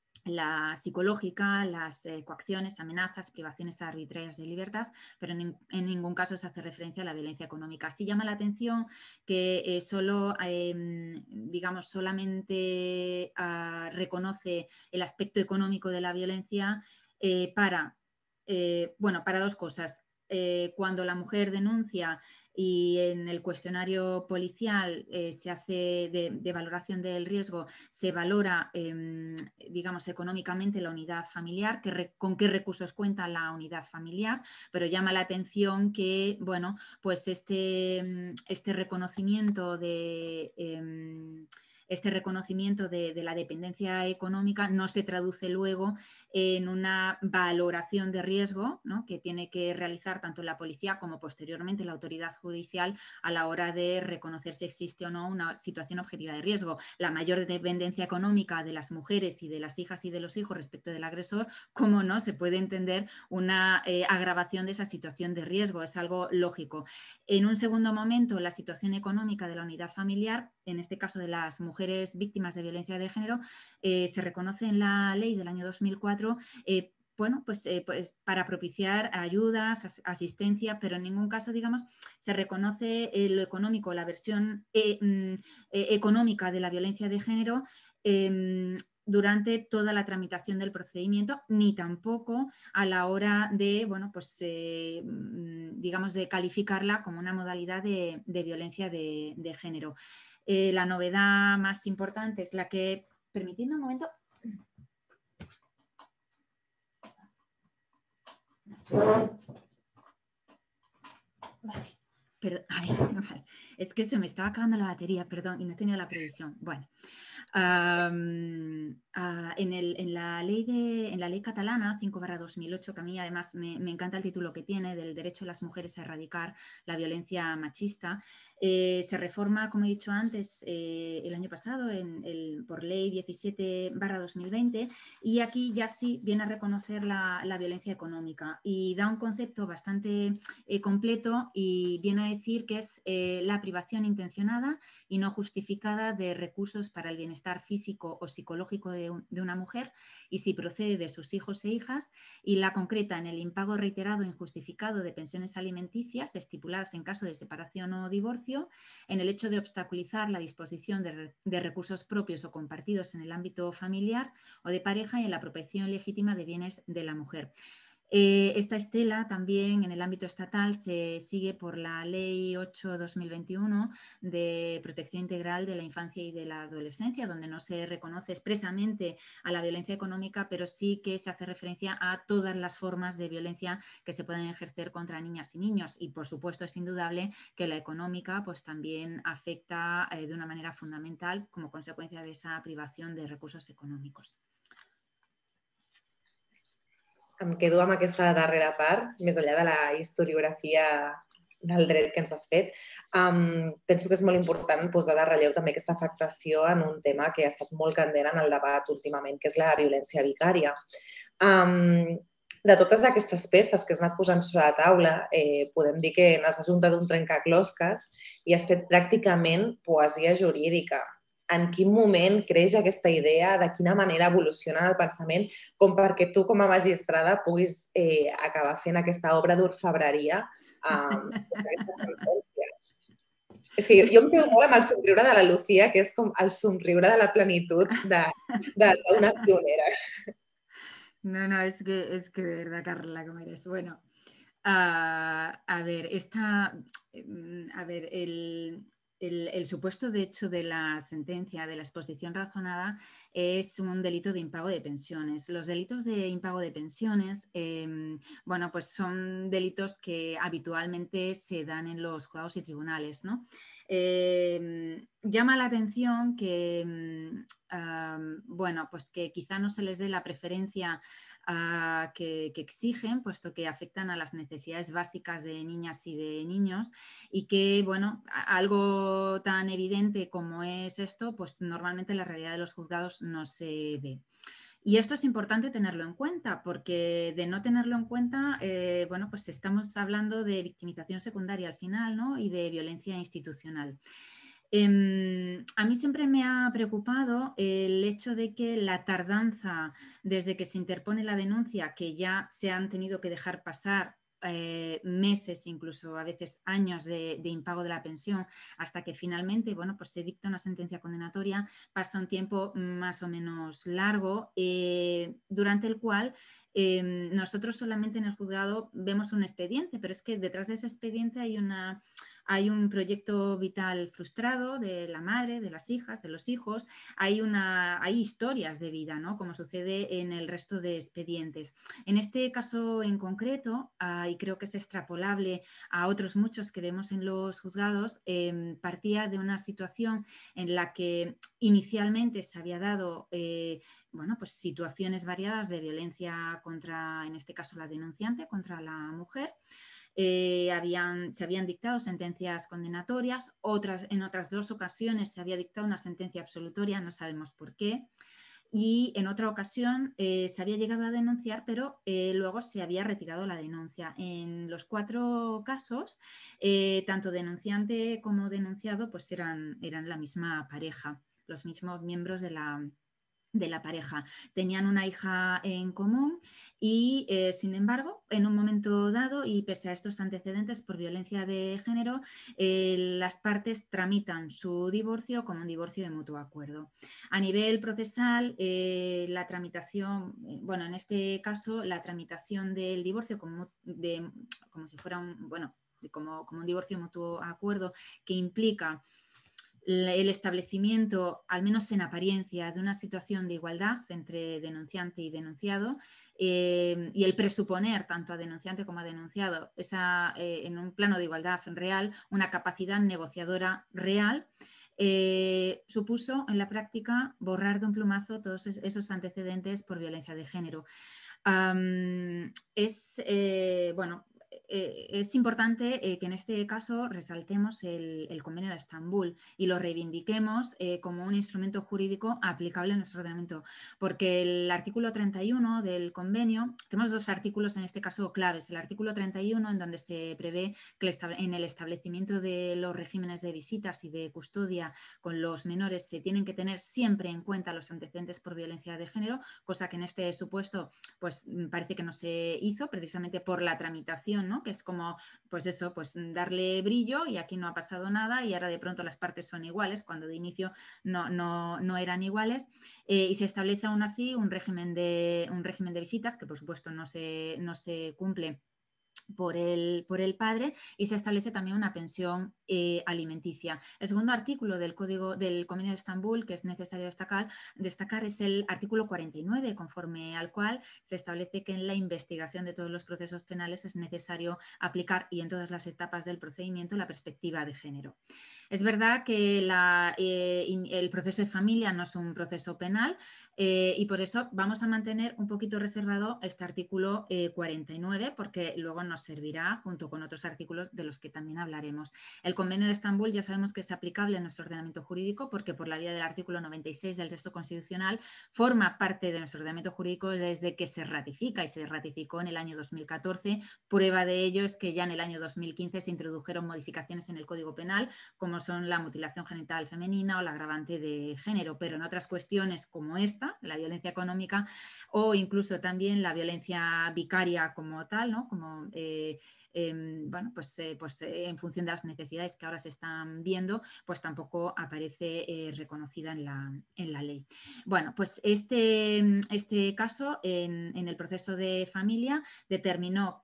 la psicológica, las eh, coacciones, amenazas, privaciones arbitrarias de libertad, pero en, en ningún caso se hace referencia a la violencia económica. Sí llama la atención que eh, solo, eh, digamos, solamente uh, reconoce el aspecto económico de la violencia eh, para, eh, bueno, para dos cosas. Eh, cuando la mujer denuncia y en el cuestionario policial eh, se hace de, de valoración del riesgo, se valora, eh, digamos, económicamente la unidad familiar, que re, con qué recursos cuenta la unidad familiar, pero llama la atención que, bueno, pues este, este reconocimiento de... Eh, este reconocimiento de, de la dependencia económica no se traduce luego en una valoración de riesgo, ¿no?, que tiene que realizar tanto la policía como posteriormente la autoridad judicial a la hora de reconocer si existe o no una situación objetiva de riesgo. La mayor dependencia económica de las mujeres y de las hijas y de los hijos respecto del agresor, ¿cómo no se puede entender una eh, agravación de esa situación de riesgo? Es algo lógico. En un segundo momento, la situación económica de la unidad familiar, en este caso de las mujeres víctimas de violencia de género, eh, se reconoce en la ley del año dos mil cuatro, eh, bueno, pues, eh, pues para propiciar ayudas, as asistencia, pero en ningún caso, digamos, se reconoce eh, lo económico, la versión eh, eh, económica de la violencia de género eh, durante toda la tramitación del procedimiento, ni tampoco a la hora de, bueno, pues, eh, digamos, de calificarla como una modalidad de, de violencia de, de género. Eh, la novedad más importante es la que, permitidme un momento. Vale. Pero, ay, vale. Es que se me estaba acabando la batería, perdón, y no he tenido la previsión. Bueno, um, uh, en, el, en, la ley de, en la ley catalana cinco barra dos mil ocho, que a mí además me, me encanta el título que tiene, del derecho de las mujeres a erradicar la violencia machista, eh, se reforma, como he dicho antes, eh, el año pasado en el, por ley diecisiete barra dos mil veinte, y aquí ya sí viene a reconocer la, la violencia económica y da un concepto bastante eh, completo y viene a decir que es eh, la privación intencionada y no justificada de recursos para el bienestar físico o psicológico de, un, de una mujer, y si procede de sus hijos e hijas, y la concreta en el impago reiterado e injustificado de pensiones alimenticias estipuladas en caso de separación o divorcio, en el hecho de obstaculizar la disposición de, de recursos propios o compartidos en el ámbito familiar o de pareja y en la apropiación legítima de bienes de la mujer. Eh, esta estela también en el ámbito estatal se sigue por la Ley ocho barra dos mil veintiuno de protección integral de la infancia y de la adolescencia, donde no se reconoce expresamente a la violencia económica, pero sí que se hace referencia a todas las formas de violencia que se pueden ejercer contra niñas y niños. Y por supuesto es indudable que la económica pues, también afecta eh, de una manera fundamental como consecuencia de esa privación de recursos económicos. Em quedo amb aquesta darrera part, més enllà de la historiografia del dret que ens has fet. Um, penso que és molt important posar de relleu també aquesta afectació en un tema que ha estat molt candent en el debat últimament, que és la violència vicària. Um, de totes aquestes peces que has anat posant sobre la taula, eh, podem dir que n'has ajuntat un trencaclosques i has fet pràcticament poesia jurídica. En quin moment creix aquesta idea, de quina manera evoluciona el pensament, com perquè tu, com a magistrada, puguis eh, acabar fent aquesta obra d'orfebreria um, d'aquesta sentència. És que jo, jo em quedo molt amb el somriure de la Lucía, que és com el somriure de la plenitud d'una pionera. No, no, es que, es que de verdad, Carla, como eres. Bueno, uh, a ver, esta, a ver, el... el, el supuesto de hecho de la sentencia de la exposición razonada es un delito de impago de pensiones. Los delitos de impago de pensiones, eh, bueno, pues son delitos que habitualmente se dan en los juzgados y tribunales, ¿no? Eh, llama la atención que, um, bueno, pues que quizá no se les dé la preferencia uh, que, que exigen, puesto que afectan a las necesidades básicas de niñas y de niños, y que, bueno, algo tan evidente como es esto, pues normalmente en la realidad de los juzgados no se ve. Y esto es importante tenerlo en cuenta, porque de no tenerlo en cuenta, eh, bueno, pues estamos hablando de victimización secundaria al final, ¿no? Y de violencia institucional. Eh, a mí siempre me ha preocupado el hecho de que la tardanza desde que se interpone la denuncia, que ya se han tenido que dejar pasar Eh, meses, incluso a veces años de, de impago de la pensión, hasta que finalmente, bueno, pues se dicta una sentencia condenatoria, pasa un tiempo más o menos largo, eh, durante el cual eh, nosotros solamente en el juzgado vemos un expediente, pero es que detrás de ese expediente hay una... Hay un proyecto vital frustrado de la madre, de las hijas, de los hijos. Hay, una, hay historias de vida, ¿no? Como sucede en el resto de expedientes. En este caso en concreto, uh, y creo que es extrapolable a otros muchos que vemos en los juzgados, eh, partía de una situación en la que inicialmente se había dado eh, bueno, pues situaciones variadas de violencia contra, en este caso, la denunciante, contra la mujer. Eh, habían, se habían dictado sentencias condenatorias, otras, en otras dos ocasiones se había dictado una sentencia absolutoria, no sabemos por qué, y en otra ocasión eh, se había llegado a denunciar, pero eh, luego se había retirado la denuncia. En los cuatro casos, eh, tanto denunciante como denunciado pues eran, eran la misma pareja, los mismos miembros de la de la pareja. Tenían una hija en común y, eh, sin embargo, en un momento dado y pese a estos antecedentes por violencia de género, eh, las partes tramitan su divorcio como un divorcio de mutuo acuerdo. A nivel procesal, eh, la tramitación, eh, bueno, en este caso, la tramitación del divorcio como, de, como si fuera un, bueno, como, como un divorcio de mutuo acuerdo que implica el establecimiento, al menos en apariencia, de una situación de igualdad entre denunciante y denunciado, eh, y el presuponer tanto a denunciante como a denunciado esa, eh, en un plano de igualdad real, una capacidad negociadora real, eh, supuso en la práctica borrar de un plumazo todos esos antecedentes por violencia de género. Um, es, eh, bueno, Eh, es importante eh, que en este caso resaltemos el, el Convenio de Estambul y lo reivindiquemos eh, como un instrumento jurídico aplicable en nuestro ordenamiento, porque el artículo treinta y uno del convenio, tenemos dos artículos en este caso claves, el artículo treinta y uno en donde se prevé que en el establecimiento de los regímenes de visitas y de custodia con los menores se tienen que tener siempre en cuenta los antecedentes por violencia de género, cosa que en este supuesto pues parece que no se hizo precisamente por la tramitación, ¿no? Que es como, pues eso, pues darle brillo y aquí no ha pasado nada y ahora de pronto las partes son iguales cuando de inicio no, no, no eran iguales, eh, y se establece aún así un régimen de, un régimen de visitas que por supuesto no se, no se cumple por el, por el padre y se establece también una pensión eh, alimenticia. El segundo artículo del Código del Convenio de Estambul que es necesario destacar, destacar es el artículo cuarenta y nueve, conforme al cual se establece que en la investigación de todos los procesos penales es necesario aplicar y en todas las etapas del procedimiento la perspectiva de género. Es verdad que la, eh, el proceso de familia no es un proceso penal eh, y por eso vamos a mantener un poquito reservado este artículo eh, cuarenta y nueve porque luego nos servirá junto con otros artículos de los que también hablaremos. El Convenio de Estambul ya sabemos que es aplicable en nuestro ordenamiento jurídico porque por la vía del artículo noventa y seis del texto constitucional forma parte de nuestro ordenamiento jurídico desde que se ratifica y se ratificó en el año dos mil catorce. Prueba de ello es que ya en el año dos mil quince se introdujeron modificaciones en el Código Penal como son la mutilación genital femenina o la agravante de género, pero en otras cuestiones como esta, la violencia económica o incluso también la violencia vicaria como tal, ¿no? Como eh, eh, bueno, pues, eh, pues eh, en función de las necesidades que ahora se están viendo, pues tampoco aparece eh, reconocida en la, en la ley. Bueno, pues este, este caso en, en el proceso de familia determinó que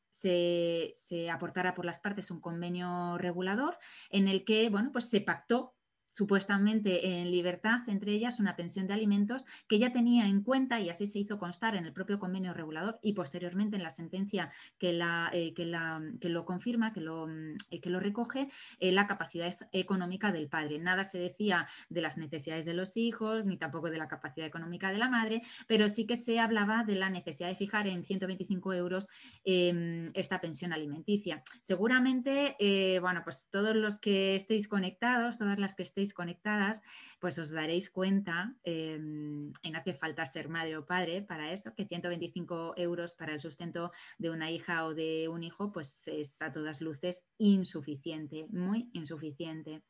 se, se aportara por las partes un convenio regulador en el que, bueno, pues se pactó supuestamente en libertad entre ellas una pensión de alimentos que ya tenía en cuenta, y así se hizo constar en el propio convenio regulador y posteriormente en la sentencia que, la, eh, que, la, que lo confirma, que lo, eh, que lo recoge, eh, la capacidad económica del padre. Nada se decía de las necesidades de los hijos, ni tampoco de la capacidad económica de la madre, pero sí que se hablaba de la necesidad de fijar en ciento veinticinco euros eh, esta pensión alimenticia. Seguramente, eh, bueno, pues todos los que estéis conectados, todas las que estéis conectadas, pues os daréis cuenta, eh, y no hace falta ser madre o padre para eso, que ciento veinticinco euros para el sustento de una hija o de un hijo, pues es a todas luces insuficiente, muy insuficiente.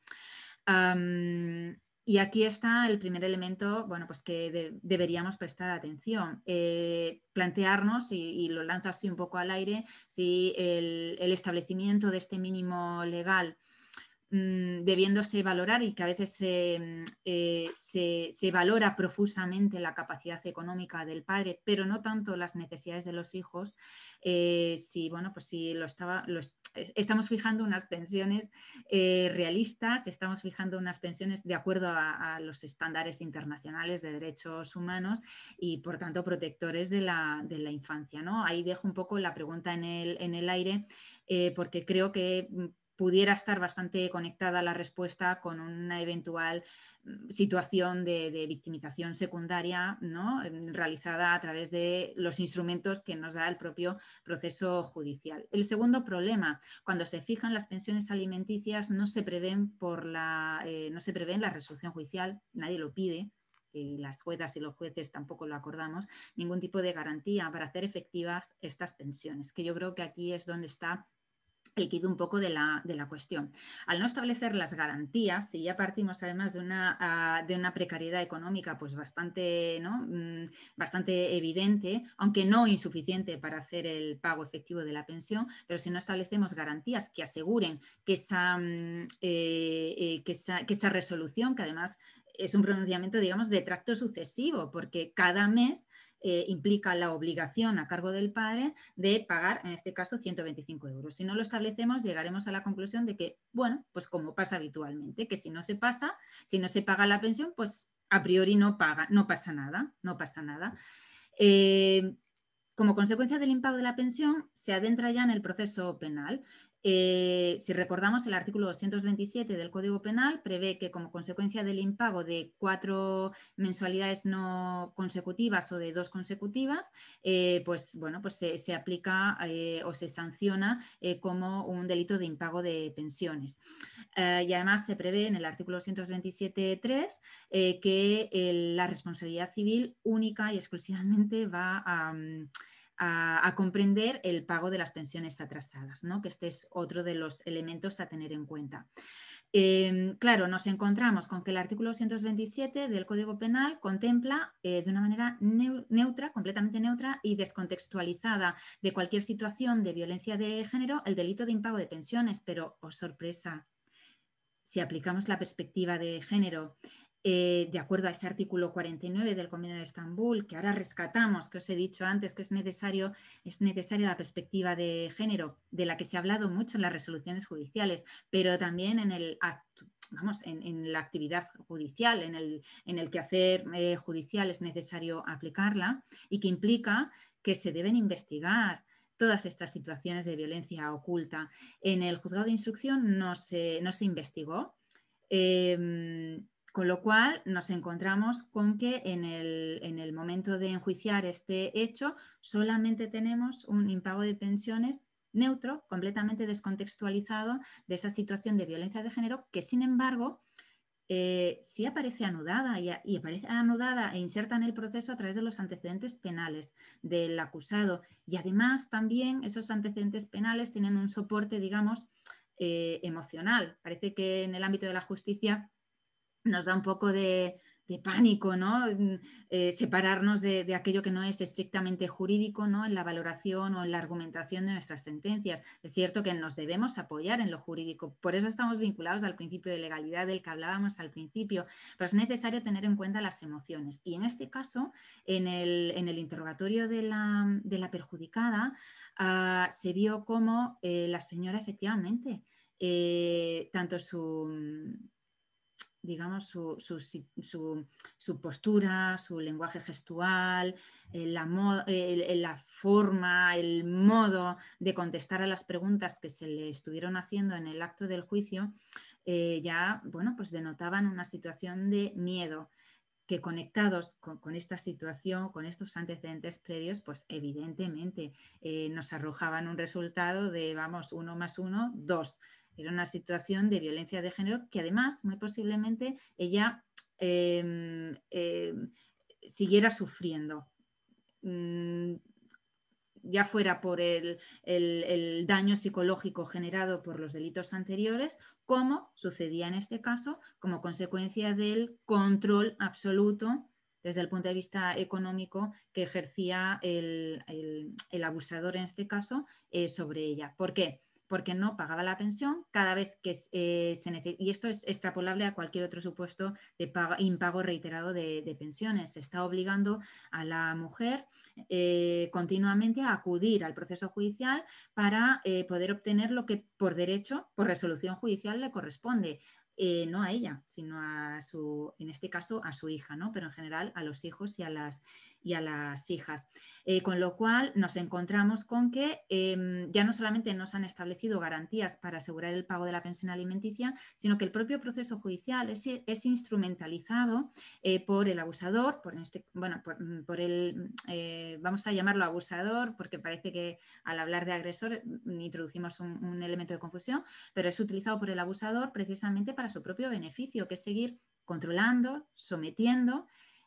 Um, y aquí está el primer elemento, bueno, pues que de, deberíamos prestar atención, eh, plantearnos, y, y lo lanzo así un poco al aire, si el, el establecimiento de este mínimo legal debiéndose valorar, y que a veces se, eh, se, se valora profusamente la capacidad económica del padre, pero no tanto las necesidades de los hijos, eh, si, bueno, pues si lo estaba, lo, estamos fijando unas pensiones eh, realistas, estamos fijando unas pensiones de acuerdo a, a los estándares internacionales de derechos humanos y, por tanto, protectores de la, de la infancia, ¿no? Ahí dejo un poco la pregunta en el, en el aire, eh, porque creo que pudiera estar bastante conectada la respuesta con una eventual situación de, de victimización secundaria, ¿no?, realizada a través de los instrumentos que nos da el propio proceso judicial. El segundo problema, cuando se fijan las pensiones alimenticias, no se prevén por la, eh, no se prevé en la resolución judicial, nadie lo pide, y las juezas y los jueces tampoco lo acordamos, ningún tipo de garantía para hacer efectivas estas pensiones, que yo creo que aquí es donde está el quid un poco de la, de la cuestión. Al no establecer las garantías, si ya partimos además de una, uh, de una precariedad económica pues bastante, ¿no? mm, bastante evidente, aunque no insuficiente para hacer el pago efectivo de la pensión, pero si no establecemos garantías que aseguren que esa, mm, eh, eh, que esa, que esa resolución, que además es un pronunciamiento, digamos, de tracto sucesivo, porque cada mes Eh, implica la obligación a cargo del padre de pagar, en este caso, ciento veinticinco euros. Si no lo establecemos, llegaremos a la conclusión de que, bueno, pues como pasa habitualmente, que si no se pasa, si no se paga la pensión, pues a priori no paga, no pasa nada, no pasa nada. Eh, como consecuencia del impago de la pensión, se adentra ya en el proceso penal. Eh, si recordamos, el artículo doscientos veintisiete del Código Penal prevé que, como consecuencia del impago de cuatro mensualidades no consecutivas o de dos consecutivas, eh, pues, bueno, pues se, se aplica eh, o se sanciona eh, como un delito de impago de pensiones. Eh, y además se prevé en el artículo doscientos veintisiete punto tres eh, que el, la responsabilidad civil única y exclusivamente va a... A, a comprender el pago de las pensiones atrasadas, ¿no?, que este es otro de los elementos a tener en cuenta. Eh, claro, nos encontramos con que el artículo doscientos veintisiete del Código Penal contempla eh, de una manera neutra, completamente neutra y descontextualizada de cualquier situación de violencia de género el delito de impago de pensiones, pero, oh sorpresa, si aplicamos la perspectiva de género Eh, de acuerdo a ese artículo cuarenta y nueve del Convenio de Estambul, que ahora rescatamos, que os he dicho antes que es, necesario, es necesaria la perspectiva de género, de la que se ha hablado mucho en las resoluciones judiciales, pero también en, el, vamos, en, en la actividad judicial, en el, en el quehacer eh, judicial es necesario aplicarla, y que implica que se deben investigar todas estas situaciones de violencia oculta. En el juzgado de instrucción no se, no se investigó, eh, con lo cual nos encontramos con que en el, en el momento de enjuiciar este hecho solamente tenemos un impago de pensiones neutro, completamente descontextualizado de esa situación de violencia de género, que sin embargo eh, sí aparece anudada y, y aparece anudada e inserta en el proceso a través de los antecedentes penales del acusado, y además también esos antecedentes penales tienen un soporte, digamos, eh, emocional. Parece que en el ámbito de la justicia nos da un poco de, de pánico, ¿no? Eh, separarnos de, de aquello que no es estrictamente jurídico, ¿no? En la valoración o en la argumentación de nuestras sentencias. Es cierto que nos debemos apoyar en lo jurídico, por eso estamos vinculados al principio de legalidad del que hablábamos al principio, pero es necesario tener en cuenta las emociones. Y en este caso, en el, en el interrogatorio de la, de la perjudicada, uh, se vio como eh, la señora efectivamente, eh, tanto su... digamos, su, su, su, su postura, su lenguaje gestual, eh, la, eh, la forma, el modo de contestar a las preguntas que se le estuvieron haciendo en el acto del juicio, eh, ya, bueno, pues denotaban una situación de miedo, que conectados con, con esta situación, con estos antecedentes previos, pues evidentemente eh, nos arrojaban un resultado de, vamos, uno más uno, dos. Era una situación de violencia de género que además, muy posiblemente, ella eh, eh, siguiera sufriendo. Mm, ya fuera por el, el, el daño psicológico generado por los delitos anteriores, como sucedía en este caso, como consecuencia del control absoluto desde el punto de vista económico que ejercía el, el, el abusador en este caso eh, sobre ella. ¿Por qué? Porque no pagaba la pensión cada vez que eh, se necesita, y esto es extrapolable a cualquier otro supuesto de pago, impago reiterado de, de pensiones. Se está obligando a la mujer eh, continuamente a acudir al proceso judicial para eh, poder obtener lo que por derecho, por resolución judicial le corresponde. Eh, no a ella, sino a su, en este caso, a su hija, ¿no? Pero en general a los hijos y a las, y a las hijas. Eh, con lo cual nos encontramos con que eh, ya no solamente nos han establecido garantías para asegurar el pago de la pensión alimenticia, sino que el propio proceso judicial es, es instrumentalizado eh, por el abusador, por, este, bueno, por, por el, eh, vamos a llamarlo abusador, porque parece que al hablar de agresor introducimos un, un elemento de confusión, pero es utilizado por el abusador precisamente para su propio beneficio, que es seguir controlando, sometiendo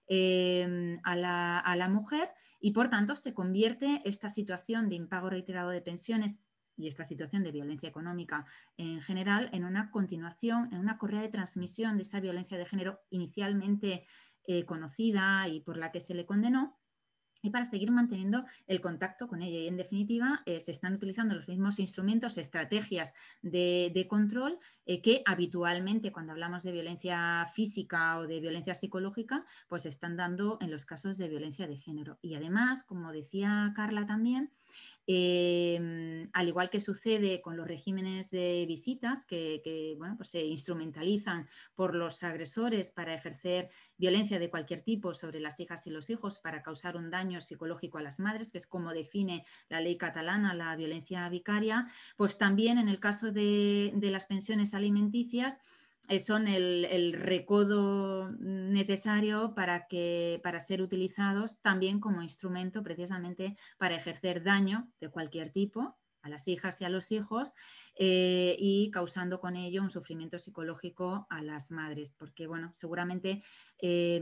eh, a, la, a la mujer, y por tanto se convierte esta situación de impago reiterado de pensiones y esta situación de violencia económica en general en una continuación, en una correa de transmisión de esa violencia de género inicialmente eh, conocida y por la que se le condenó, y para seguir manteniendo el contacto con ella. Y en definitiva, eh, se están utilizando los mismos instrumentos, estrategias de, de control eh, que habitualmente cuando hablamos de violencia física o de violencia psicológica, pues se están dando en los casos de violencia de género. Y además, como decía Carla también, Eh, al igual que sucede con los regímenes de visitas que, que bueno, pues se instrumentalizan por los agresores para ejercer violencia de cualquier tipo sobre las hijas y los hijos para causar un daño psicológico a las madres, que es como define la ley catalana la violencia vicaria, pues también en el caso de, de las pensiones alimenticias son el, el recodo necesario para, que, para ser utilizados también como instrumento precisamente para ejercer daño de cualquier tipo a las hijas y a los hijos eh, y causando con ello un sufrimiento psicológico a las madres, porque bueno, seguramente eh,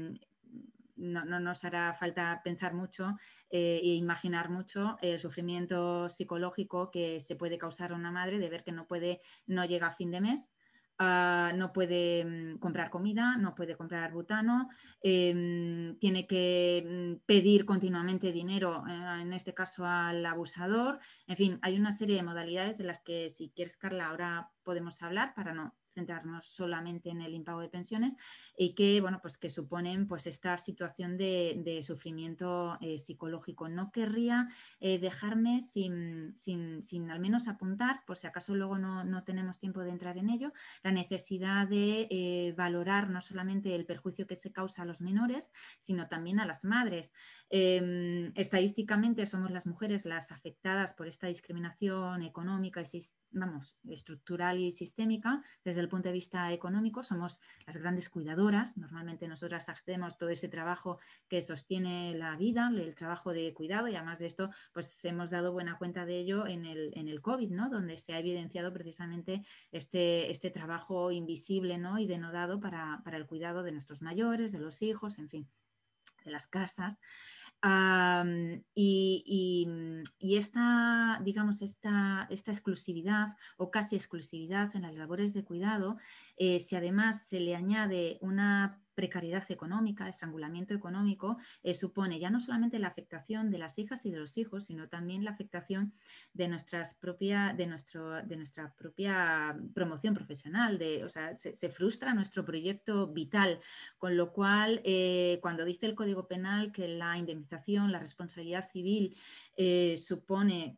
no, no nos hará falta pensar mucho eh, e imaginar mucho el sufrimiento psicológico que se puede causar a una madre de ver que no puede, no llega a fin de mes. Uh, no puede um, comprar comida, no puede comprar butano, eh, tiene que um, pedir continuamente dinero, eh, en este caso al abusador. En fin, hay una serie de modalidades de las que, si quieres, Carla, ahora podemos hablar para no centrarnos solamente en el impago de pensiones y que, bueno, pues que suponen pues esta situación de, de sufrimiento eh, psicológico. No querría eh, dejarme sin, sin, sin al menos apuntar, por si acaso luego no, no tenemos tiempo de entrar en ello, la necesidad de eh, valorar no solamente el perjuicio que se causa a los menores, sino también a las madres. Eh, estadísticamente somos las mujeres las afectadas por esta discriminación económica y, vamos, estructural y sistémica. Desde el punto de vista económico somos las grandes cuidadoras. Normalmente nosotras hacemos todo ese trabajo que sostiene la vida, el trabajo de cuidado, y además de esto pues hemos dado buena cuenta de ello en el, en el COVID, ¿no? Donde se ha evidenciado precisamente este, este trabajo invisible, ¿no? Y denodado para, para el cuidado de nuestros mayores, de los hijos, en fin, de las casas. Um, y, y, y esta, digamos, esta, esta exclusividad o casi exclusividad en las labores de cuidado, eh, si además se le añade una precariedad económica, estrangulamiento económico, eh, supone ya no solamente la afectación de las hijas y de los hijos, sino también la afectación de, nuestras propia, de, nuestro, de nuestra propia promoción profesional. De, o sea, se, se frustra nuestro proyecto vital, con lo cual, eh, cuando dice el Código Penal que la indemnización, la responsabilidad civil eh, supone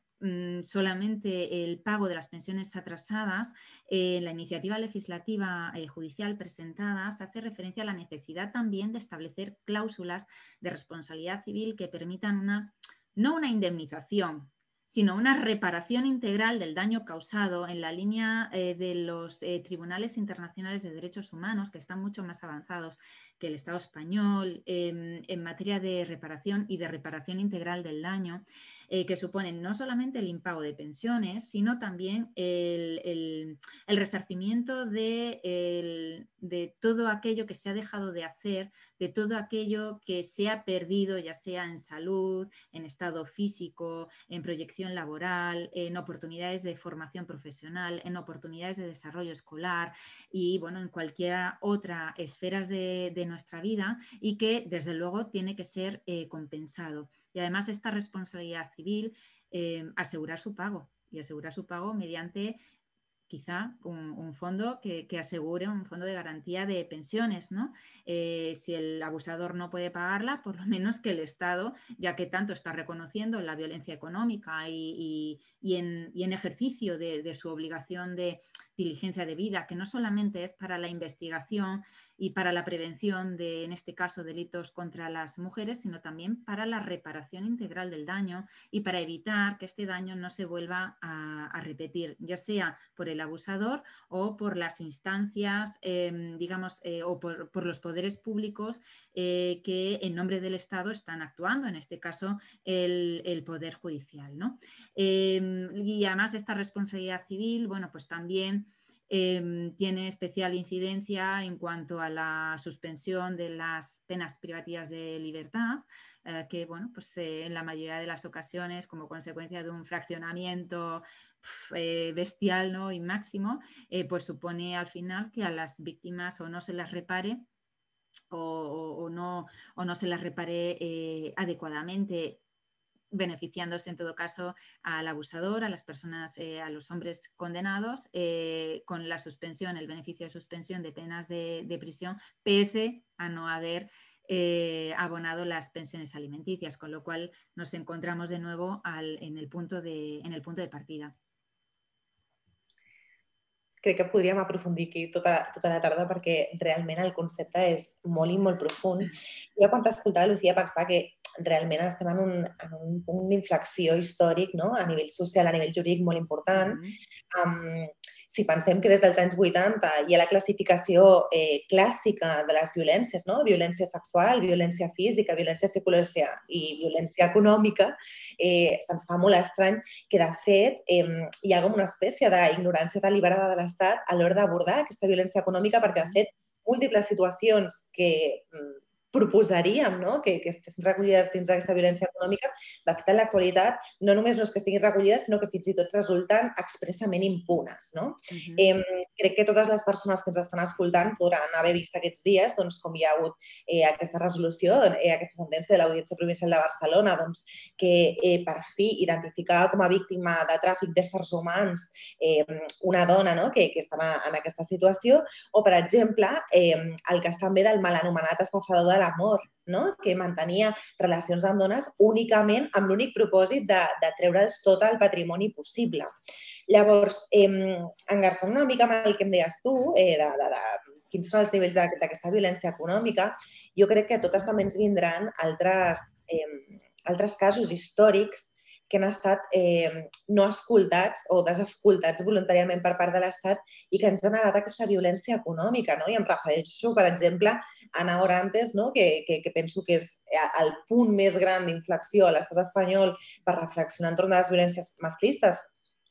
solamente el pago de las pensiones atrasadas, eh, la iniciativa legislativa eh, judicial presentada se hace referencia a la necesidad también de establecer cláusulas de responsabilidad civil que permitan una, no una indemnización, sino una reparación integral del daño causado en la línea eh, de los eh, tribunales internacionales de derechos humanos, que están mucho más avanzados que el Estado español eh, en materia de reparación y de reparación integral del daño, eh, que suponen no solamente el impago de pensiones, sino también el, el, el resarcimiento de, el, de todo aquello que se ha dejado de hacer, de todo aquello que se ha perdido, ya sea en salud, en estado físico, en proyección laboral, en oportunidades de formación profesional, en oportunidades de desarrollo escolar y bueno, en cualquier otra esferas de, de nuestra vida, y que desde luego tiene que ser eh, compensado. Y además esta responsabilidad civil, eh, asegurar su pago y asegurar su pago mediante quizá un, un fondo que, que asegure un fondo de garantía de pensiones, ¿no? Eh, si el abusador no puede pagarla, por lo menos que el Estado, ya que tanto está reconociendo la violencia económica y, y, y, en, y en ejercicio de, de su obligación de diligencia de vida, que no solamente es para la investigación y para la prevención de, en este caso, delitos contra las mujeres, sino también para la reparación integral del daño y para evitar que este daño no se vuelva a, a repetir, ya sea por el abusador o por las instancias, eh, digamos, eh, o por, por los poderes públicos eh, que en nombre del Estado están actuando, en este caso el, el Poder Judicial, ¿no? Eh, y además esta responsabilidad civil, bueno, pues también Eh, tiene especial incidencia en cuanto a la suspensión de las penas privativas de libertad, eh, que bueno, pues, eh, en la mayoría de las ocasiones, como consecuencia de un fraccionamiento pf, eh, bestial, ¿no? y máximo, eh, pues supone al final que a las víctimas o no se las repare o, o, o, no, o no se las repare eh, adecuadamente, beneficiándose en todo caso al abusador, a las personas, eh, a los hombres condenados, eh, con la suspensión, el beneficio de suspensión de penas de, de prisión, pese a no haber eh, abonado las pensiones alimenticias, con lo cual nos encontramos de nuevo al, en, el punto de, en el punto de partida. Crec que podríem aprofundir aquí tota, tota la tarda perquè realment el concepte és molt i molt profund. Jo quan t'escoltava, Lucía, pensava que realment estem en un, en un punt d'inflexió històric, no? A nivell social, a nivell jurídic molt important. Mm-hmm. um, si pensem que des dels anys vuitanta hi ha la classificació eh, clàssica de les violències, no? Violència sexual, violència física, violència psicològica i violència econòmica, eh, se'ns fa molt estrany que, de fet, eh, hi ha com una espècie d'ignorància deliberada de l'Estat a l'hora d'abordar aquesta violència econòmica, perquè, de fet, múltiples situacions que proposaríem, no? que, que estiguin recollides dins d'aquesta violència econòmica, de fet, en l'actualitat, no només no és que estiguin recollides, sinó que fins i tot resulten expressament impunes. No? Uh-huh. eh, crec que totes les persones que ens estan escoltant podran haver vist aquests dies doncs, com hi ha hagut eh, aquesta resolució, eh, aquesta sentència de l'Audiència Provincial de Barcelona, doncs, que eh, per fi identificava com a víctima de tràfic d'éssers humans eh, una dona, no? que, que estava en aquesta situació, o, per exemple, eh, el cas també del mal anomenat estafador de l'amor, no? que mantenia relacions amb dones únicament amb l'únic propòsit de, de treure'ls tot el patrimoni possible. Llavors, eh, engarçant una mica amb el que em deies tu, eh, de, de, de quins són els nivells d'aquesta violència econòmica, jo crec que totes també ens vindran altres, eh, altres casos històrics que han estat eh, no escoltats o desescoltats voluntàriament per part de l'Estat i que han generat aquesta violència econòmica. No? I em refereixo, per exemple, a Ana Orantes, no? que, que, que penso que és el punt més gran d'inflexió a l'Estat espanyol per reflexionar entorn de les violències masclistes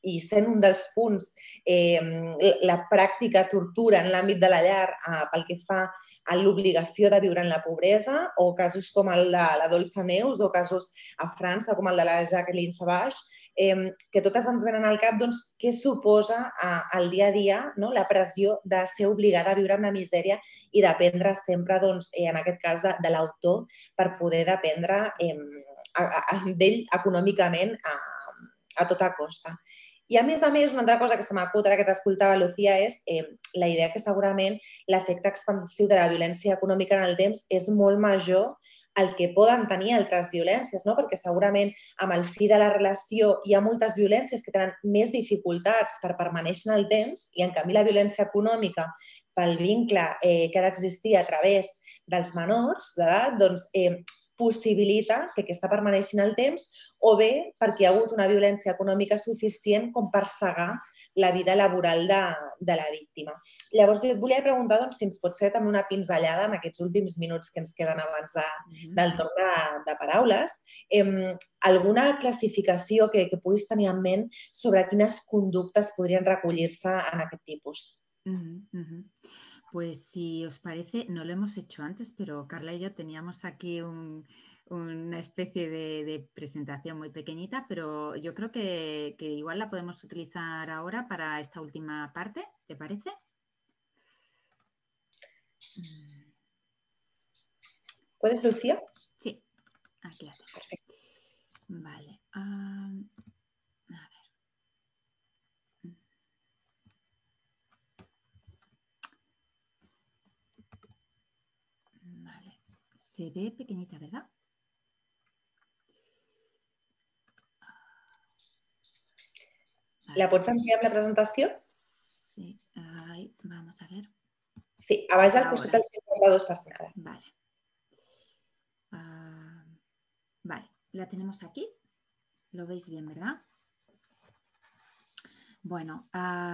i sent un dels punts eh, la pràctica tortura en l'àmbit de la llar eh, pel que fa a l'obligació de viure en la pobresa, o casos com el de la Dolça Neus o casos a França com el de la Jacqueline Savage, eh, que totes ens venen al cap doncs, què suposa eh, el dia a dia, no? La pressió de ser obligada a viure en la misèria i dependre sempre, doncs, eh, en aquest cas, de, de l'autor per poder dependre eh, d'ell econòmicament a, a tota costa. I, a més a més, una altra cosa que se m'acut ara que t'escoltava, Lucía, és eh, la idea que segurament l'efecte expansiu de la violència econòmica en el temps és molt major al que poden tenir altres violències, no? Perquè segurament amb el fi de la relació hi ha moltes violències que tenen més dificultats per permanèixer en el temps i, en canvi, la violència econòmica pel vincle eh, que ha d'existir a través dels menors d'edat, doncs, eh, possibilita que aquesta permaneixi en el temps, o bé perquè hi ha hagut una violència econòmica suficient com per cegar la vida laboral de, de la víctima. Llavors, et volia preguntar doncs, si ens pots fer també una pinzellada en aquests últims minuts que ens queden abans de, del torn de, de paraules. Eh, alguna classificació que, que puguis tenir en ment sobre quines conductes podrien recollir-se en aquest tipus? Uh-huh, uh-huh. Pues si os parece, no lo hemos hecho antes, pero Carla y yo teníamos aquí un, una especie de, de presentación muy pequeñita, pero yo creo que, que igual la podemos utilizar ahora para esta última parte, ¿te parece? ¿Puedes, Lucía? Sí, aquí la tengo. Perfecto. Vale. Um, a ver. Vale. Se ve pequeñita, ¿verdad? Vale. ¿La pots ampliar amb la presentació? Sí, ahí, vamos a ver. Sí, a baix al costat del cincuenta-dos passa nada. Vale. Uh, vale, la tenemos aquí. Lo veis bien, ¿verdad? Bueno,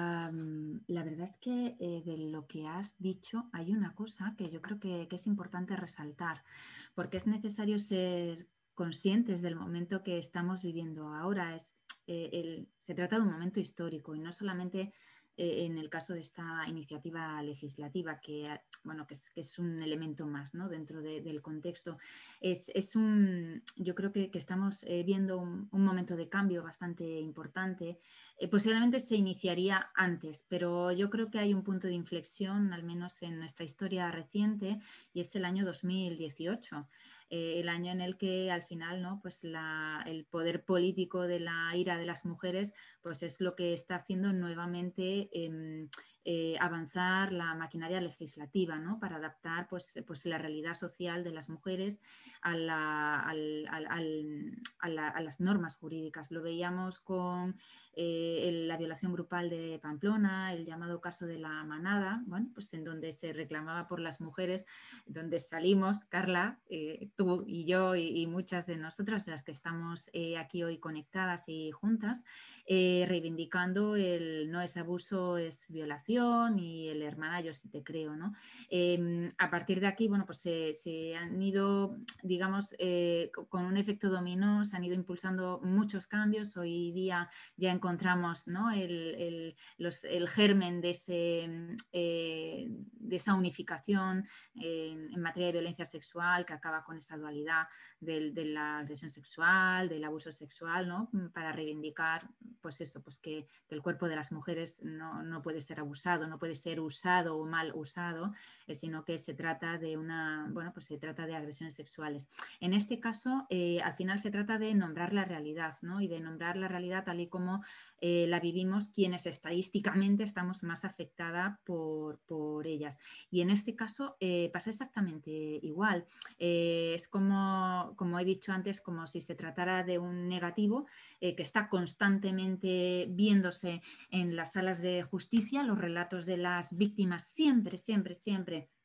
um, la verdad es que eh, de lo que has dicho hay una cosa que yo creo que, que es importante resaltar, porque es necesario ser conscientes del momento que estamos viviendo ahora. Es, eh, el, se trata de un momento histórico y no solamente eh, en el caso de esta iniciativa legislativa, que, bueno, que, es, que es un elemento más, ¿no? Dentro de, del contexto. Es, es un, yo creo que, que estamos eh, viendo un, un momento de cambio bastante importante. Eh, posiblemente se iniciaría antes, pero yo creo que hay un punto de inflexión, al menos en nuestra historia reciente, y es el año dos mil dieciocho. Eh, el año en el que al final, ¿no? Pues la, el poder político de la ira de las mujeres pues es lo que está haciendo nuevamente eh, eh, avanzar la maquinaria legislativa, ¿no? Para adaptar pues, pues la realidad social de las mujeres a, la, al, al, al, a, la, a las normas jurídicas. Lo veíamos con eh, el, la violación grupal de Pamplona, el llamado caso de la manada, bueno, pues en donde se reclamaba por las mujeres, donde salimos, Carla, eh, tú y yo y, y muchas de nosotras, las que estamos eh, aquí hoy conectadas y juntas, eh, reivindicando el no es abuso, es violación y el hermana yo sí te creo, ¿no? Eh, a partir de aquí, bueno, pues se, se han ido, digamos, eh, con un efecto dominó, se han ido impulsando muchos cambios. Hoy día ya encontramos, ¿no? el, el, los, el germen de, ese, eh, de esa unificación en, en materia de violencia sexual que acaba con esa dualidad de, de la agresión sexual, del abuso sexual, ¿no? Para reivindicar pues eso, pues que, que el cuerpo de las mujeres no, no puede ser abusado, no puede ser usado o mal usado, eh, sino que se trata de una, bueno, pues se trata de agresiones sexuales. En este caso, eh, al final se trata de nombrar la realidad, ¿no? Y de nombrar la realidad tal y como eh, la vivimos quienes estadísticamente estamos más afectadas por, por ellas. Y en este caso eh, pasa exactamente igual. Eh, es como, como he dicho antes, como si se tratara de un negativo eh, que está constantemente viéndose en las salas de justicia, los relatos de las víctimas siempre, siempre, siempre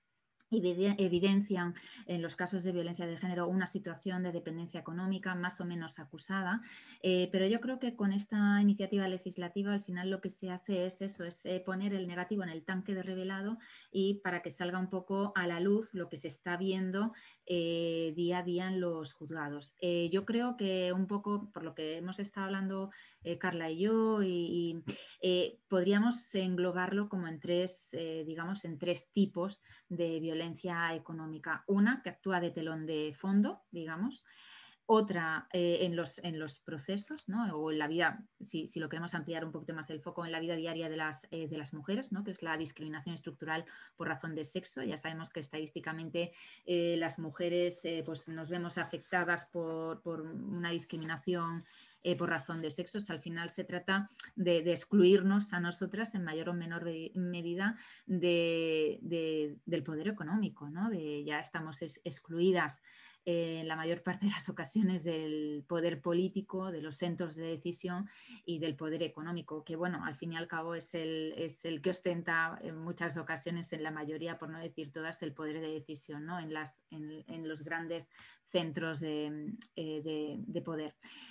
evidencian en los casos de violencia de género una situación de dependencia económica más o menos acusada, eh, pero yo creo que con esta iniciativa legislativa al final lo que se hace es eso, es eh, poner el negativo en el tanque de revelado y para que salga un poco a la luz lo que se está viendo eh, día a día en los juzgados. Eh, yo creo que un poco por lo que hemos estado hablando eh, Carla y yo y, y eh, podríamos englobarlo como en tres, eh, digamos, en tres tipos de violencia económica. Una que actúa de telón de fondo, digamos. Otra eh, en, los, en los procesos, ¿no? O en la vida, si, si lo queremos ampliar un poquito más el foco, en la vida diaria de las, eh, de las mujeres, ¿no? Que es la discriminación estructural por razón de sexo. Ya sabemos que estadísticamente eh, las mujeres eh, pues nos vemos afectadas por, por una discriminación eh, por razón de sexo. O sea, al final se trata de, de excluirnos a nosotras en mayor o menor medida de, de, del poder económico, ¿no? De, ya estamos es, excluidas en eh, la mayor parte de las ocasiones del poder político, de los centros de decisión y del poder económico, que bueno, al fin y al cabo es el, es el que ostenta en muchas ocasiones, en la mayoría, por no decir todas, el poder de decisión, ¿no? en, las, en, en los grandes centros de, eh, de, de poder.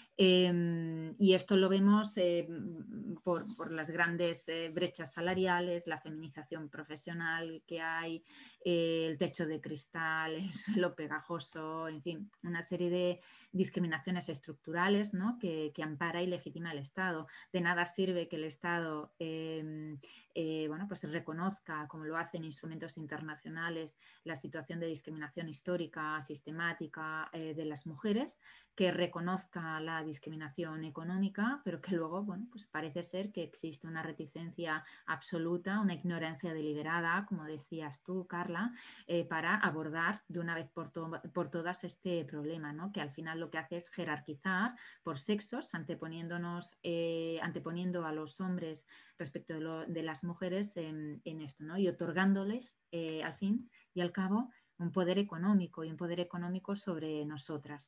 Eh, y esto lo vemos eh, por, por las grandes eh, brechas salariales, la feminización profesional que hay, eh, el techo de cristal, el suelo pegajoso, en fin, una serie de discriminaciones estructurales, ¿no? que, que ampara y legitima el Estado. De nada sirve que el Estado eh, eh, bueno, pues reconozca, como lo hacen instrumentos internacionales, la situación de discriminación histórica, sistemática eh, de las mujeres, que reconozca la discriminación económica, pero que luego, bueno, pues parece ser que existe una reticencia absoluta, una ignorancia deliberada, como decías tú, Carla, eh, para abordar de una vez por, to por todas este problema, ¿no? Que al final lo que hace es jerarquizar por sexos, anteponiéndonos, eh, anteponiendo a los hombres respecto de, lo, de las mujeres en, en esto, ¿no? Y otorgándoles, eh, al fin y al cabo, un poder económico y un poder económico sobre nosotras.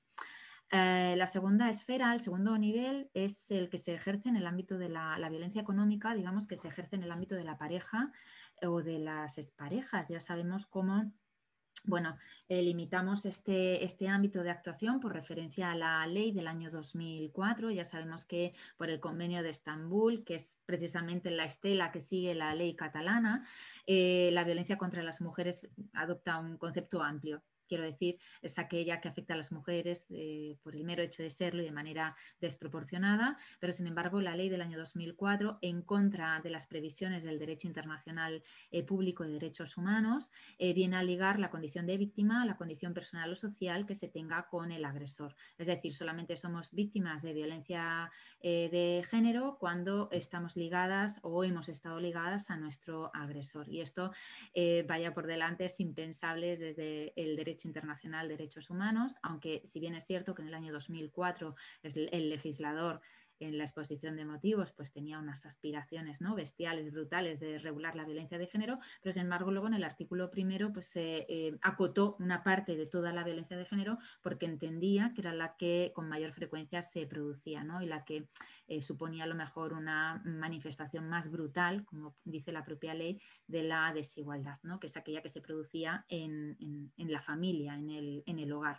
Eh, la segunda esfera, el segundo nivel, es el que se ejerce en el ámbito de la, la violencia económica, digamos que se ejerce en el ámbito de la pareja eh, o de las exparejas. Ya sabemos cómo, bueno, eh, limitamos este, este ámbito de actuación por referencia a la ley del año dos mil cuatro. Ya sabemos que por el convenio de Estambul, que es precisamente la estela que sigue la ley catalana, eh, la violencia contra las mujeres adopta un concepto amplio. Quiero decir, es aquella que afecta a las mujeres eh, por el mero hecho de serlo y de manera desproporcionada, pero sin embargo la ley del año dos mil cuatro, en contra de las previsiones del derecho internacional eh, público de derechos humanos, eh, viene a ligar la condición de víctima a la condición personal o social que se tenga con el agresor. Es decir, solamente somos víctimas de violencia eh, de género cuando estamos ligadas o hemos estado ligadas a nuestro agresor. Y esto, eh, vaya por delante, es impensable desde el derecho internacional de derechos humanos, aunque si bien es cierto que en el año dos mil cuatro el legislador en la exposición de motivos pues tenía unas aspiraciones, ¿no? bestiales, brutales de regular la violencia de género, pero sin embargo luego en el artículo primero pues se eh, acotó una parte de toda la violencia de género porque entendía que era la que con mayor frecuencia se producía, ¿no? y la que eh, suponía a lo mejor una manifestación más brutal, como dice la propia ley, de la desigualdad, ¿no? que es aquella que se producía en, en, en la familia, en el, en el hogar.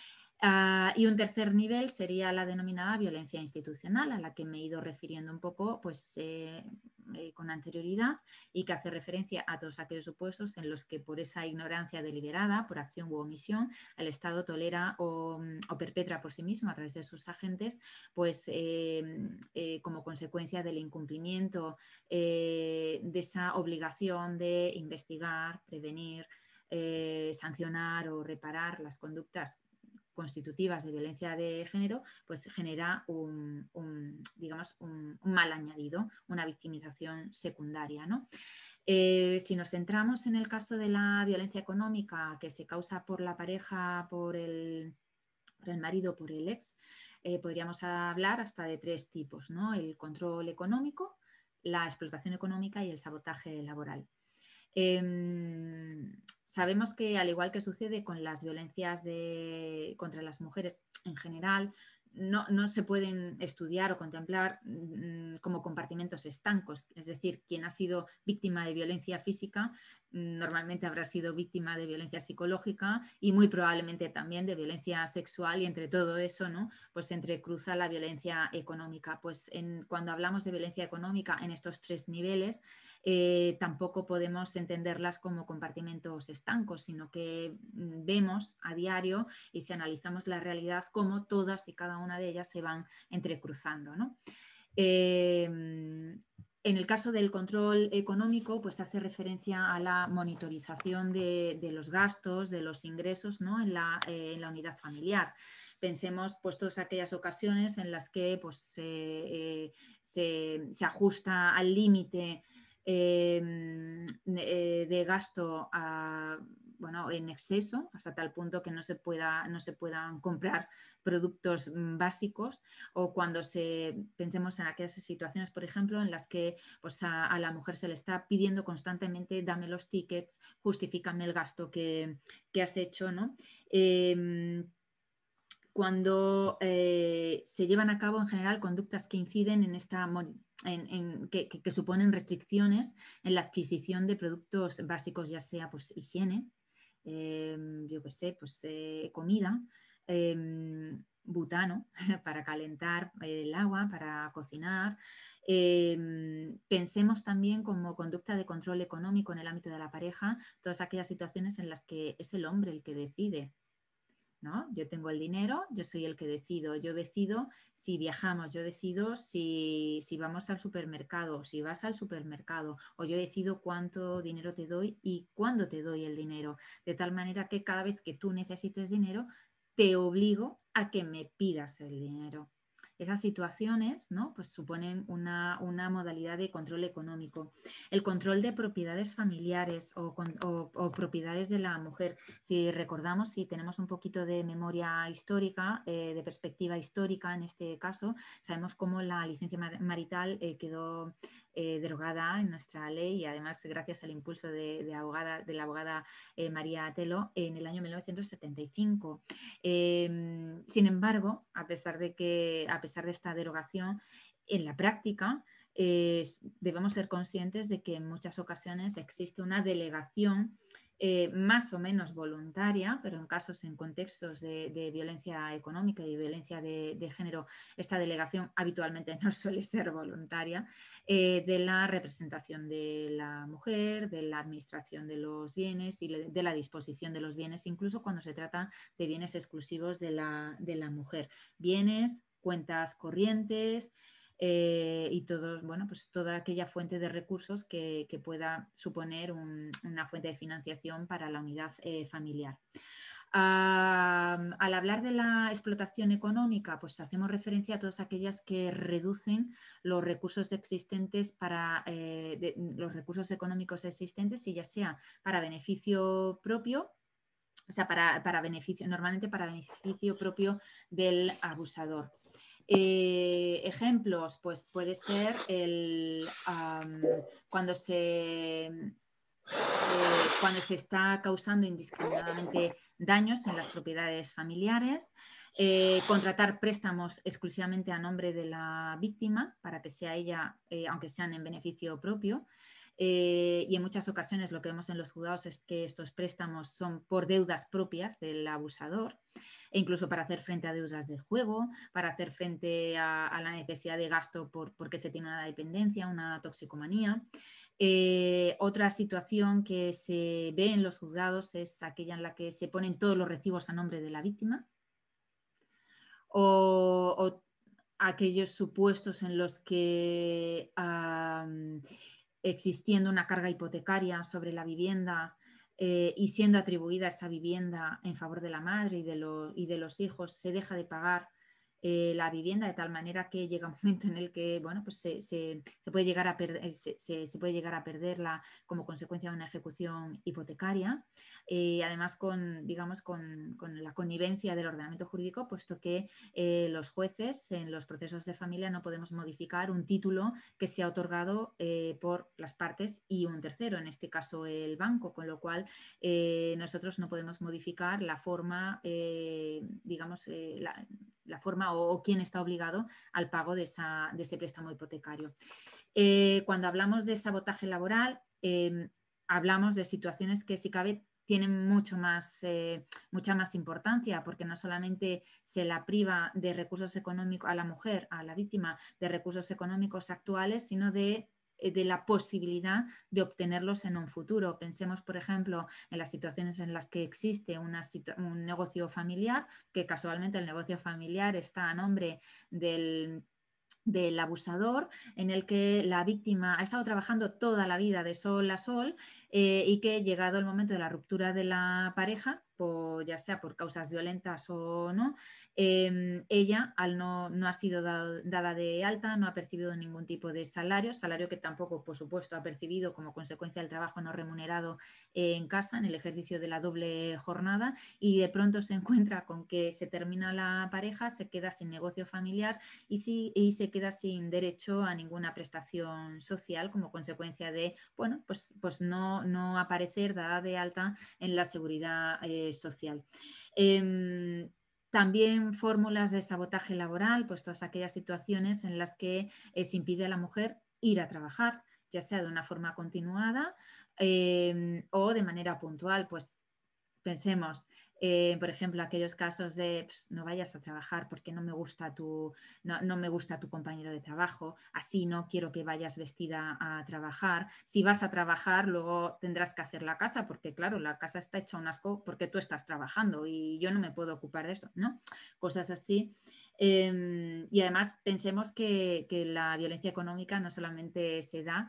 Uh, y un tercer nivel sería la denominada violencia institucional, a la que me he ido refiriendo un poco pues, eh, eh, con anterioridad y que hace referencia a todos aquellos supuestos en los que por esa ignorancia deliberada, por acción u omisión, el Estado tolera o, o perpetra por sí mismo a través de sus agentes, pues eh, eh, como consecuencia del incumplimiento eh, de esa obligación de investigar, prevenir, eh, sancionar o reparar las conductas constitutivas de violencia de género, pues genera un, un digamos, un, un mal añadido, una victimización secundaria, ¿no? Eh, si nos centramos en el caso de la violencia económica que se causa por la pareja, por el, por el marido, por el ex, eh, podríamos hablar hasta de tres tipos, ¿no? El control económico, la explotación económica y el sabotaje laboral. Eh, sabemos que, al igual que sucede con las violencias de, contra las mujeres en general, no, no se pueden estudiar o contemplar mmm, como compartimentos estancos. Es decir, quien ha sido víctima de violencia física mmm, normalmente habrá sido víctima de violencia psicológica y muy probablemente también de violencia sexual, y entre todo eso, ¿no?, pues se entrecruza la violencia económica. Pues en, cuando hablamos de violencia económica en estos tres niveles, eh, tampoco podemos entenderlas como compartimentos estancos, sino que mmm, vemos a diario, y si analizamos la realidad, cómo todas y cada una de ellas se van entrecruzando, ¿no? Eh, en el caso del control económico, pues hace referencia a la monitorización de, de los gastos, de los ingresos, ¿no?, en, la, eh, en la unidad familiar. Pensemos pues todas aquellas ocasiones en las que pues, eh, se, se ajusta al límite eh, de, de gasto a, bueno, en exceso, hasta tal punto que no se, pueda, no se puedan comprar productos básicos, o cuando se, pensemos en aquellas situaciones, por ejemplo, en las que pues, a, a la mujer se le está pidiendo constantemente: dame los tickets, justifícame el gasto que, que has hecho, ¿no? Eh, cuando eh, se llevan a cabo en general conductas que inciden en esta En, en, que, que, que suponen restricciones en la adquisición de productos básicos, ya sea pues higiene, eh, yo qué sé, pues eh, comida, eh, butano para calentar el agua, para cocinar. Eh, pensemos también como conducta de control económico en el ámbito de la pareja, todas aquellas situaciones en las que es el hombre el que decide, ¿no? Yo tengo el dinero, yo soy el que decido, yo decido si viajamos, yo decido si, si vamos al supermercado, si vas al supermercado, o yo decido cuánto dinero te doy y cuándo te doy el dinero, de tal manera que cada vez que tú necesites dinero, te obligo a que me pidas el dinero. Esas situaciones, ¿no?, pues suponen una, una modalidad de control económico. El control de propiedades familiares o, o, o propiedades de la mujer. Si recordamos, si tenemos un poquito de memoria histórica, eh, de perspectiva histórica en este caso, sabemos cómo la licencia marital eh, quedó eh, derogada en nuestra ley, y además gracias al impulso de, de, abogada, de la abogada eh, María Atelo en el año mil novecientos setenta y cinco. Eh, sin embargo, a pesar de que, a pesar de esta derogación, en la práctica eh, debemos ser conscientes de que en muchas ocasiones existe una delegación eh, más o menos voluntaria, pero en casos, en contextos de, de violencia económica y violencia de, de género, esta delegación habitualmente no suele ser voluntaria, eh, de la representación de la mujer, de la administración de los bienes y de la disposición de los bienes, incluso cuando se trata de bienes exclusivos de la, de la mujer. Bienes, cuentas corrientes, Eh, y todos, bueno, pues toda aquella fuente de recursos que, que pueda suponer un, una fuente de financiación para la unidad eh, familiar. Uh, al hablar de la explotación económica, pues hacemos referencia a todas aquellas que reducen los recursos existentes para eh, de, los recursos económicos existentes, y ya sea para beneficio propio, o sea, para, para beneficio, normalmente para beneficio propio del abusador. Eh, ejemplos, pues puede ser el, um, cuando, se, eh, cuando se está causando indiscriminadamente daños en las propiedades familiares, eh, contratar préstamos exclusivamente a nombre de la víctima para que sea ella, eh, aunque sean en beneficio propio. Eh, y en muchas ocasiones lo que vemos en los juzgados es que estos préstamos son por deudas propias del abusador, e incluso para hacer frente a deudas de juego, para hacer frente a, a la necesidad de gasto por, porque se tiene una dependencia, una toxicomanía. Eh, otra situación que se ve en los juzgados es aquella en la que se ponen todos los recibos a nombre de la víctima, o, o aquellos supuestos en los que um, existiendo una carga hipotecaria sobre la vivienda eh, y siendo atribuida esa vivienda en favor de la madre y de, lo, y de los hijos, se deja de pagar eh, la vivienda, de tal manera que llega un momento en el que bueno, pues se, se, se, puede llegar a perder, se, se, se puede llegar a perderla como consecuencia de una ejecución hipotecaria, eh, además con, digamos, con, con la connivencia del ordenamiento jurídico, puesto que eh, los jueces en los procesos de familia no podemos modificar un título que se ha otorgado eh, por las partes y un tercero, en este caso el banco, con lo cual eh, nosotros no podemos modificar la forma, eh, digamos, eh, la, la forma o, o quién está obligado al pago de, esa, de ese préstamo hipotecario. Eh, cuando hablamos de sabotaje laboral, eh, hablamos de situaciones que, si cabe, tienen mucho más, eh, mucha más importancia, porque no solamente se la priva de recursos económicos a la mujer, a la víctima, de recursos económicos actuales, sino de de la posibilidad de obtenerlos en un futuro. Pensemos, por ejemplo, en las situaciones en las que existe una un negocio familiar, que casualmente el negocio familiar está a nombre del del abusador, en el que la víctima ha estado trabajando toda la vida de sol a sol eh, y que, llegado el momento de la ruptura de la pareja, por, ya sea por causas violentas o no, eh, ella al no, no ha sido dado, dada de alta, no ha percibido ningún tipo de salario, salario que tampoco, por supuesto, ha percibido como consecuencia del trabajo no remunerado eh, en casa, en el ejercicio de la doble jornada, y de pronto se encuentra con que se termina la pareja, se queda sin negocio familiar y, si, y se queda sin derecho a ninguna prestación social como consecuencia de, bueno, pues, pues no, no aparecer dada de alta en la seguridad eh, social. Eh, también fórmulas de sabotaje laboral, pues todas aquellas situaciones en las que eh, se impide a la mujer ir a trabajar, ya sea de una forma continuada eh, o de manera puntual. Pues pensemos, eh, por ejemplo, aquellos casos de pues, no vayas a trabajar porque no me gusta tu, no, no me gusta tu compañero de trabajo, así no quiero que vayas vestida a trabajar. Si vas a trabajar, luego tendrás que hacer la casa, porque claro, la casa está hecha un asco porque tú estás trabajando y yo no me puedo ocupar de esto, ¿no? Cosas así. Eh, y además pensemos que, que la violencia económica no solamente se da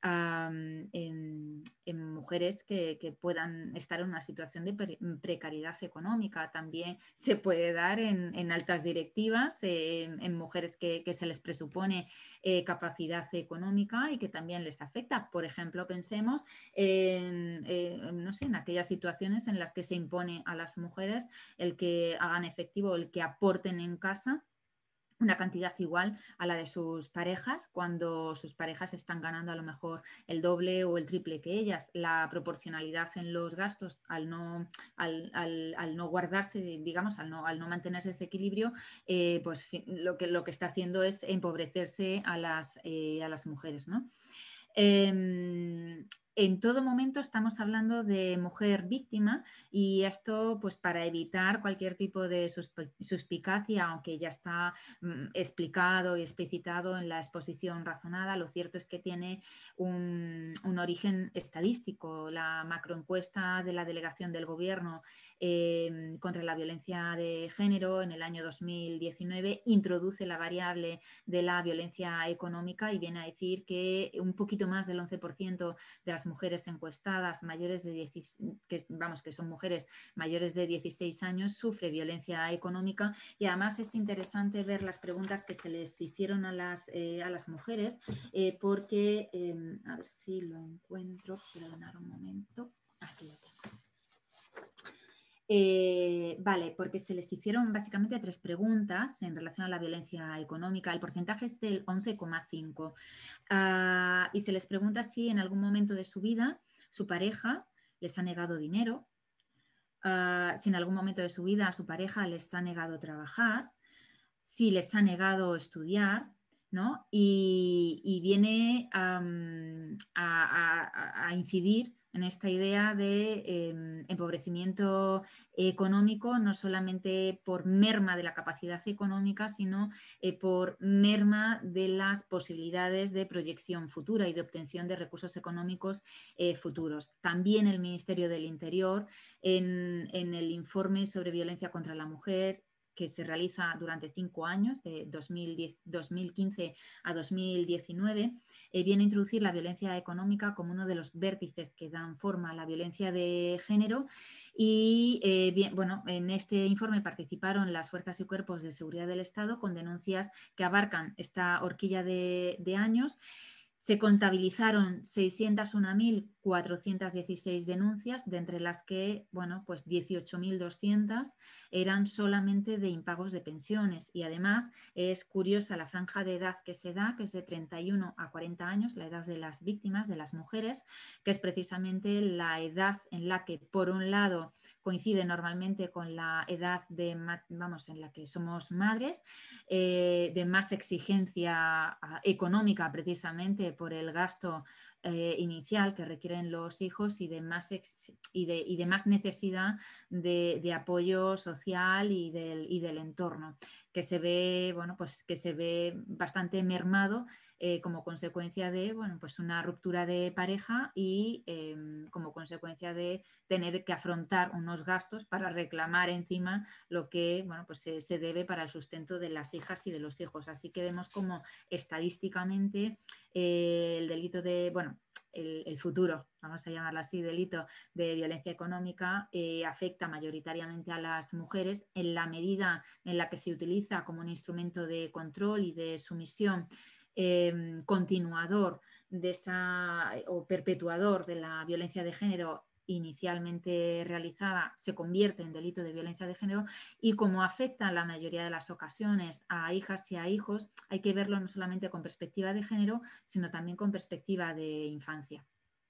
Um, en, en mujeres que, que puedan estar en una situación de pre precariedad económica. También se puede dar en, en altas directivas, eh, en, en mujeres que, que se les presupone eh, capacidad económica y que también les afecta. Por ejemplo, pensemos en, en, no sé, en aquellas situaciones en las que se impone a las mujeres el que hagan efectivo, el que aporten en casa una cantidad igual a la de sus parejas, cuando sus parejas están ganando a lo mejor el doble o el triple que ellas. La proporcionalidad en los gastos, al no, al, al, al no guardarse, digamos, al no, al no mantenerse ese equilibrio, eh, pues lo que, lo que está haciendo es empobrecerse a las, eh, a las mujeres, ¿no? Eh, en todo momento estamos hablando de mujer víctima, y esto pues para evitar cualquier tipo de suspicacia, aunque ya está mm, explicado y explicitado en la exposición razonada. Lo cierto es que tiene un, un origen estadístico. La macroencuesta de la Delegación del Gobierno eh, contra la violencia de género en el año dos mil diecinueve introduce la variable de la violencia económica y viene a decir que un poquito más del once por ciento de las mujeres encuestadas mayores de dieciséis, que, vamos, que son mujeres mayores de dieciséis años sufre violencia económica. Y además es interesante ver las preguntas que se les hicieron a las, eh, a las mujeres eh, porque, eh, a ver si lo encuentro, perdonar un momento, aquí lo tengo. Eh, vale, porque se les hicieron básicamente tres preguntas en relación a la violencia económica. El porcentaje es del once coma cinco uh, y se les pregunta si en algún momento de su vida su pareja les ha negado dinero, uh, si en algún momento de su vida su pareja les ha negado trabajar, si les ha negado estudiar, ¿no? Y, y viene um, a, a, a incidir en esta idea de eh, empobrecimiento económico, no solamente por merma de la capacidad económica, sino eh, por merma de las posibilidades de proyección futura y de obtención de recursos económicos eh, futuros. También el Ministerio del Interior, en, en el informe sobre violencia contra la mujer, que se realiza durante cinco años, de dos mil diez, dos mil quince a dos mil diecinueve, eh, viene a introducir la violencia económica como uno de los vértices que dan forma a la violencia de género. Y eh, bien, bueno, en este informe participaron las fuerzas y cuerpos de seguridad del Estado con denuncias que abarcan esta horquilla de, de años. Se contabilizaron seiscientas una mil cuatrocientas dieciséis denuncias, de entre las que, bueno, pues dieciocho mil doscientas eran solamente de impagos de pensiones. Y además es curiosa la franja de edad que se da, que es de treinta y uno a cuarenta años, la edad de las víctimas, de las mujeres, que es precisamente la edad en la que, por un lado, coincide normalmente con la edad de, vamos, en la que somos madres, eh, de más exigencia económica precisamente por el gasto eh, inicial que requieren los hijos y de más, ex y de, y de más necesidad de, de apoyo social y del, y del entorno, que se ve, bueno, pues que se ve bastante mermado eh, como consecuencia de, bueno, pues una ruptura de pareja y eh, como consecuencia de tener que afrontar unos gastos para reclamar encima lo que, bueno, pues se, se debe para el sustento de las hijas y de los hijos. Así que vemos como estadísticamente eh, el delito de, bueno, el, el futuro, vamos a llamarlo así, delito de violencia económica eh, afecta mayoritariamente a las mujeres en la medida en la que se utiliza como un instrumento de control y de sumisión eh, continuador de esa, o perpetuador de la violencia de género inicialmente realizada, se convierte en delito de violencia de género, y como afecta en la mayoría de las ocasiones a hijas y a hijos, hay que verlo no solamente con perspectiva de género, sino también con perspectiva de infancia.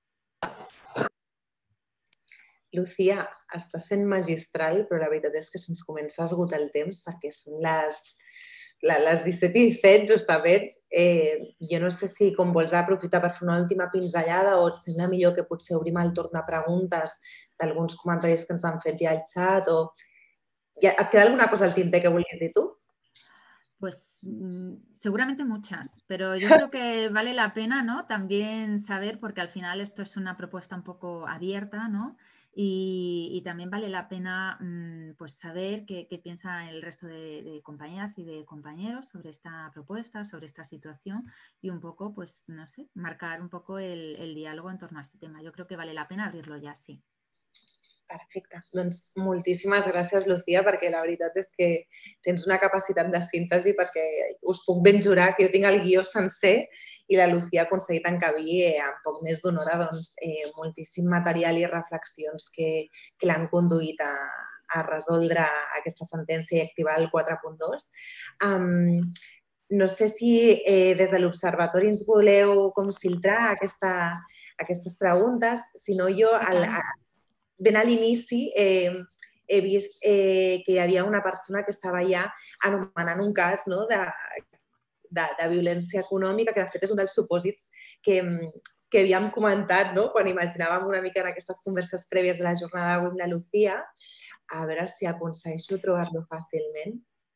Lucía, estàs sent magistral, però la veritat és que se'ns comença a esgotar el temps perquè són les, les disset i disset, justament. Eh, jo no sé si com vols aprofitar per fer una última pinzellada o et sembla millor que potser obrim el torn de preguntes d'alguns comentaris que ens han fet ja al xat o... ¿Et queda alguna cosa al tinter que vulguis dir tu? Pues seguramente muchas, pero yo creo que vale la pena, ¿no? También saber, porque al final esto es una propuesta un poco abierta, ¿no? Y, y también vale la pena pues saber qué, qué piensa el resto de, de compañeras y de compañeros sobre esta propuesta, sobre esta situación y un poco, pues, no sé, marcar un poco el, el diálogo en torno a este tema. Yo creo que vale la pena abrirlo ya, sí. Perfecte. Doncs moltíssimes gràcies, Lucía, perquè la veritat és que tens una capacitat de síntesi perquè us puc ben jurar que jo tinc el guió sencer i la Lucía ha aconseguit encabir eh, en poc més d'una hora doncs, eh, moltíssim material i reflexions que, que l'han conduït a, a resoldre aquesta sentència i activar el quatre punt dos. Um, no sé si eh, des de l'Observatori ens voleu com filtrar aquesta, aquestes preguntes, si no jo... El, ben a l'inici eh, he vist eh, que hi havia una persona que estava ja anomenant un cas no, de, de, de violència econòmica, que de fet és un dels supòsits que, que havíem comentat no, quan imaginàvem una mica en aquestes converses prèvies de la jornada d'avui amb la Lucía. A veure si aconsegueixo trobar-lo fàcilment.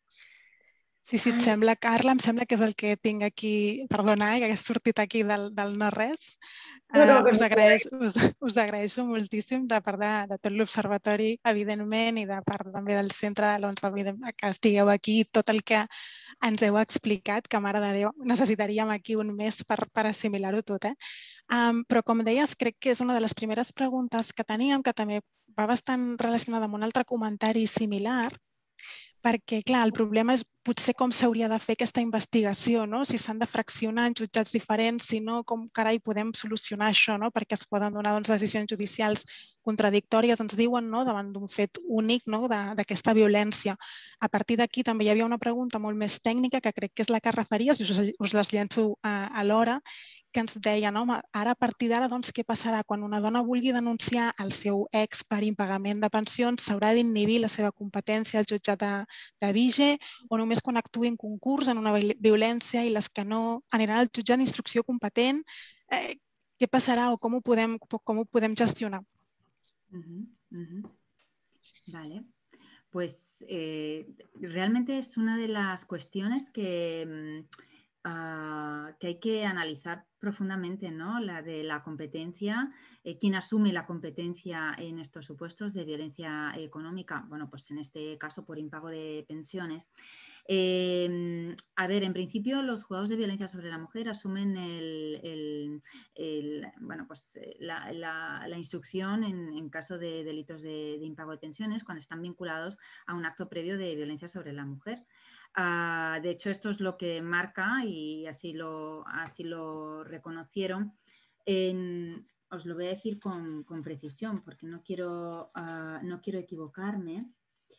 Sí, si et sembla, Carla, em sembla que és el que tinc aquí, perdona, eh, que hagués sortit aquí del, del no-res. Uh, no, us, agraeixo, us, us agraeixo moltíssim de part de, de tot l'Observatori, evidentment, i de part també del Centre de l'O N S, que estigueu aquí, tot el que ens heu explicat, que, mare de Déu, necessitaríem aquí un mes per, per assimilar-ho tot. Eh? Um, però, com deies, crec que és una de les primeres preguntes que teníem, que també va bastant relacionada amb un altre comentari similar, perquè, clar, el problema és potser com s'hauria de fer aquesta investigació, no? Si s'han de fraccionar en jutjats diferents, si no, com carai podem solucionar això, no? Perquè es poden donar doncs, decisions judicials contradictòries, ens diuen, no? Davant d'un fet únic no? d'aquesta violència. A partir d'aquí també hi havia una pregunta molt més tècnica, que crec que és la que referies, i us, us les llenço a, a l'hora, que ens deia, no? Ara a partir d'ara, doncs, què passarà? Quan una dona vulgui denunciar el seu ex per impagament de pensions, s'haurà d'inhibir la seva competència al jutjat de, de Vige, o només quan actuï en concurs en una violència i les que no aniran al jutjat d'instrucció competent? Eh, què passarà o com ho podem, com ho podem gestionar? Uh-huh, uh-huh. Vale. Pues eh, realmente es una de las cuestiones que... Uh, que hay que analizar profundamente, ¿no? La de la competencia, eh, quién asume la competencia en estos supuestos de violencia económica, bueno, pues en este caso por impago de pensiones. Eh, a ver, en principio los juzgados de violencia sobre la mujer asumen el, el, el, bueno, pues, la, la, la instrucción en, en caso de delitos de, de impago de pensiones cuando están vinculados a un acto previo de violencia sobre la mujer. Uh, de hecho, esto es lo que marca, y así lo, así lo reconocieron. En, os lo voy a decir con, con precisión porque no quiero, uh, no quiero equivocarme.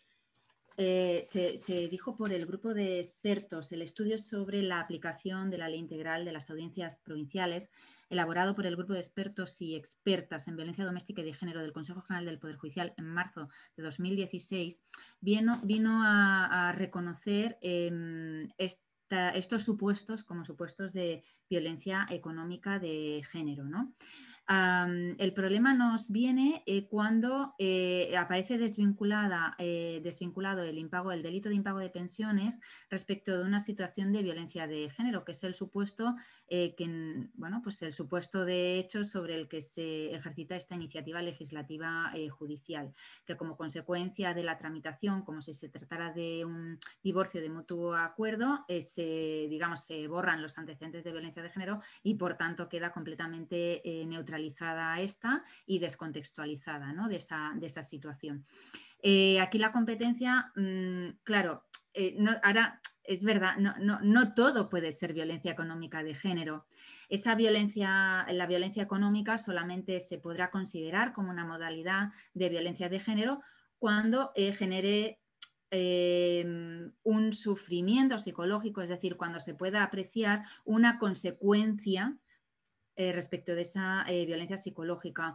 Eh, se, se dijo por el grupo de expertos el estudio sobre la aplicación de la Ley Integral de las Audiencias Provinciales, elaborado por el grupo de expertos y expertas en violencia doméstica y de género del Consejo General del Poder Judicial en marzo de dos mil dieciséis, vino, vino a, a reconocer eh, esta, estos supuestos como supuestos de violencia económica de género, ¿no? Um, el problema nos viene eh, cuando eh, aparece desvinculada, eh, desvinculado el impago, el delito de impago de pensiones respecto de una situación de violencia de género, que es el supuesto, eh, que, bueno, pues el supuesto de hecho sobre el que se ejercita esta iniciativa legislativa eh, judicial, que como consecuencia de la tramitación, como si se tratara de un divorcio de mutuo acuerdo, eh, se, digamos, se borran los antecedentes de violencia de género y por tanto queda completamente eh, neutralizada esta y descontextualizada, ¿no? de, esa, de esa situación. Eh, aquí la competencia, mmm, claro, eh, no, ahora es verdad, no, no, no todo puede ser violencia económica de género. Esa violencia, la violencia económica solamente se podrá considerar como una modalidad de violencia de género cuando eh, genere Eh, un sufrimiento psicológico, es decir, cuando se pueda apreciar una consecuencia Eh, respecto de esa eh, violencia psicológica.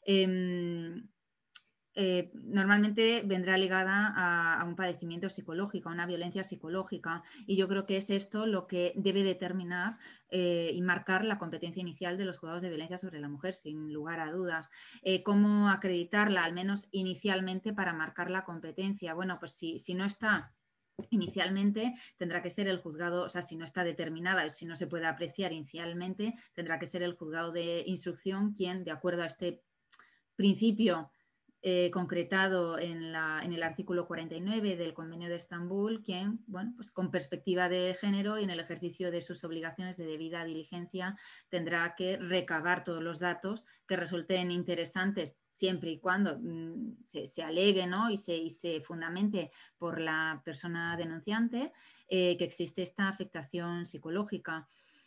Eh, eh, normalmente vendrá ligada a, a un padecimiento psicológico, a una violencia psicológica, y yo creo que es esto lo que debe determinar eh, y marcar la competencia inicial de los juzgados de violencia sobre la mujer, sin lugar a dudas. Eh, ¿Cómo acreditarla, al menos inicialmente, para marcar la competencia? Bueno, pues si, si no está inicialmente, tendrá que ser el juzgado, o sea, si no está determinada, si no se puede apreciar inicialmente, tendrá que ser el juzgado de instrucción quien, de acuerdo a este principio eh, concretado en, la, en el artículo cuarenta y nueve del Convenio de Estambul, quien, bueno, pues con perspectiva de género y en el ejercicio de sus obligaciones de debida diligencia, tendrá que recabar todos los datos que resulten interesantes siempre y cuando mmm, se, se alegue, ¿no? y, se, y se fundamente por la persona denunciante eh, que existe esta afectación psicológica.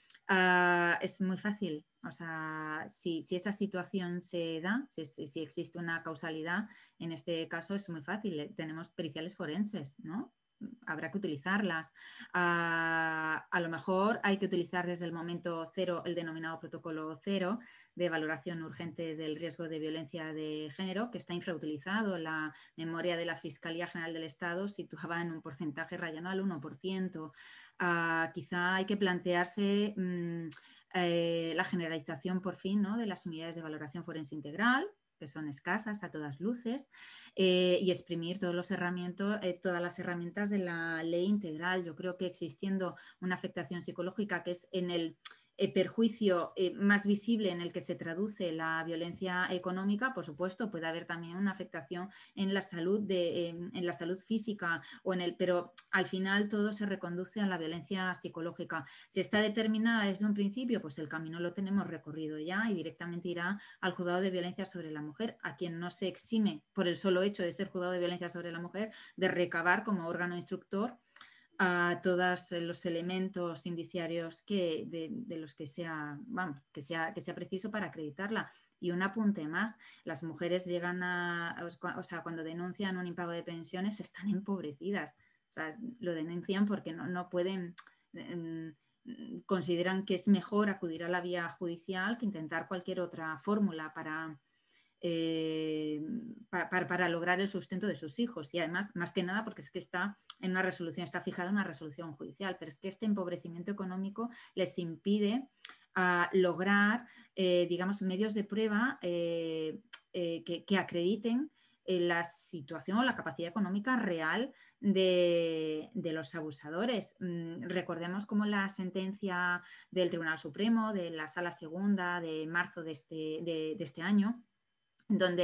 Uh, es muy fácil, o sea, si, si esa situación se da, si, si existe una causalidad, en este caso es muy fácil, tenemos periciales forenses, ¿no? Habrá que utilizarlas. Uh, a lo mejor hay que utilizar desde el momento cero el denominado protocolo cero de valoración urgente del riesgo de violencia de género, que está infrautilizado. La memoria de la Fiscalía General del Estado situaba en un porcentaje rayano al uno por ciento. Uh, quizá hay que plantearse mmm, eh, la generalización por fin, ¿no? de las unidades de valoración forense integral, que son escasas a todas luces, eh, y exprimir todos los herramientas, eh, todas las herramientas de la ley integral. Yo creo que existiendo una afectación psicológica que es en el Eh, perjuicio eh, más visible en el que se traduce la violencia económica, por supuesto, puede haber también una afectación en la salud, de, en, en la salud física, o en el, pero al final todo se reconduce a la violencia psicológica. Si está determinada desde un principio, pues el camino lo tenemos recorrido ya y directamente irá al juzgado de violencia sobre la mujer, a quien no se exime por el solo hecho de ser juzgado de violencia sobre la mujer de recabar como órgano instructor a todos los elementos indiciarios que, de, de los que sea, bueno, que, sea, que sea preciso para acreditarla. Y un apunte más, las mujeres llegan a, o sea, cuando denuncian un impago de pensiones están empobrecidas, o sea, lo denuncian porque no, no pueden, eh, consideran que es mejor acudir a la vía judicial que intentar cualquier otra fórmula para... Eh, para, para, para lograr el sustento de sus hijos, y además, más que nada, porque es que está en una resolución, está fijada en una resolución judicial, pero es que este empobrecimiento económico les impide uh, lograr, eh, digamos, medios de prueba eh, eh, que, que acrediten eh, la situación o la capacidad económica real de, de los abusadores. Mm, recordemos cómo la sentencia del Tribunal Supremo, de la Sala Segunda de marzo de este, de, de este año, donde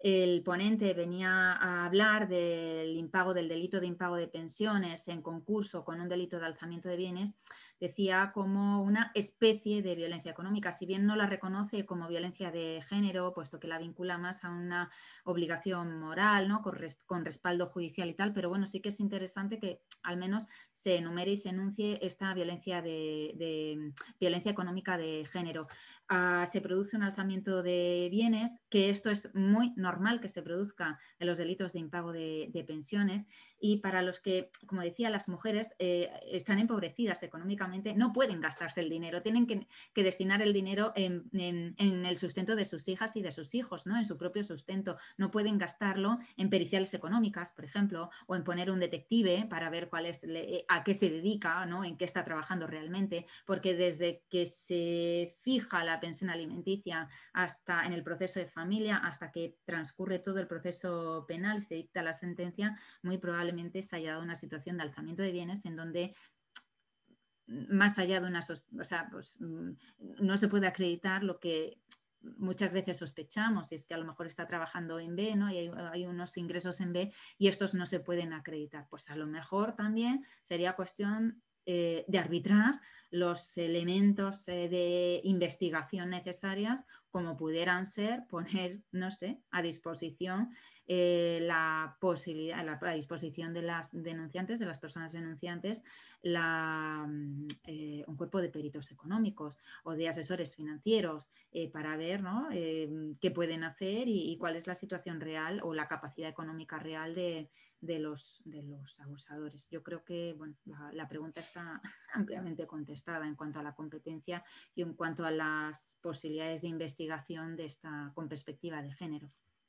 el ponente venía a hablar del impago, del delito de impago de pensiones en concurso con un delito de alzamiento de bienes, decía como una especie de violencia económica, si bien no la reconoce como violencia de género, puesto que la vincula más a una obligación moral, ¿no? con, res, con respaldo judicial y tal, pero bueno, sí que es interesante que al menos se enumere y se enuncie esta violencia, de, de, violencia económica de género. Uh, se produce un alzamiento de bienes, que esto es muy normal que se produzca en los delitos de impago de, de pensiones, y para los que, como decía, las mujeres eh, están empobrecidas económicamente, no pueden gastarse el dinero, tienen que, que destinar el dinero en, en, en el sustento de sus hijas y de sus hijos, ¿no? En su propio sustento. No pueden gastarlo en periciales económicas, por ejemplo, o en poner un detective para ver cuál es, a qué se dedica, ¿no? En qué está trabajando realmente, porque desde que se fija la pensión alimenticia hasta en el proceso de familia, hasta que transcurre todo el proceso penal, se dicta la sentencia, muy probablemente se haya dado una situación de alzamiento de bienes en donde, más allá de una, o sea, pues, no se puede acreditar lo que muchas veces sospechamos, y es que a lo mejor está trabajando en B, ¿no? Y hay, hay unos ingresos en B y estos no se pueden acreditar. Pues a lo mejor también sería cuestión eh, de arbitrar los elementos eh, de investigación necesarias, como pudieran ser poner, no sé, a disposición eh, la posibilidad, la, a disposición de las denunciantes, de las personas denunciantes, la, eh, un cuerpo de peritos económicos o de asesores financieros eh, para ver, ¿no? eh, qué pueden hacer y, y cuál es la situación real o la capacidad económica real de, de, los, de los abusadores. Yo creo que bueno, la, la pregunta está ampliamente contestada en cuanto a la competencia y en cuanto a las posibilidades de investigación de esta, con perspectiva de género.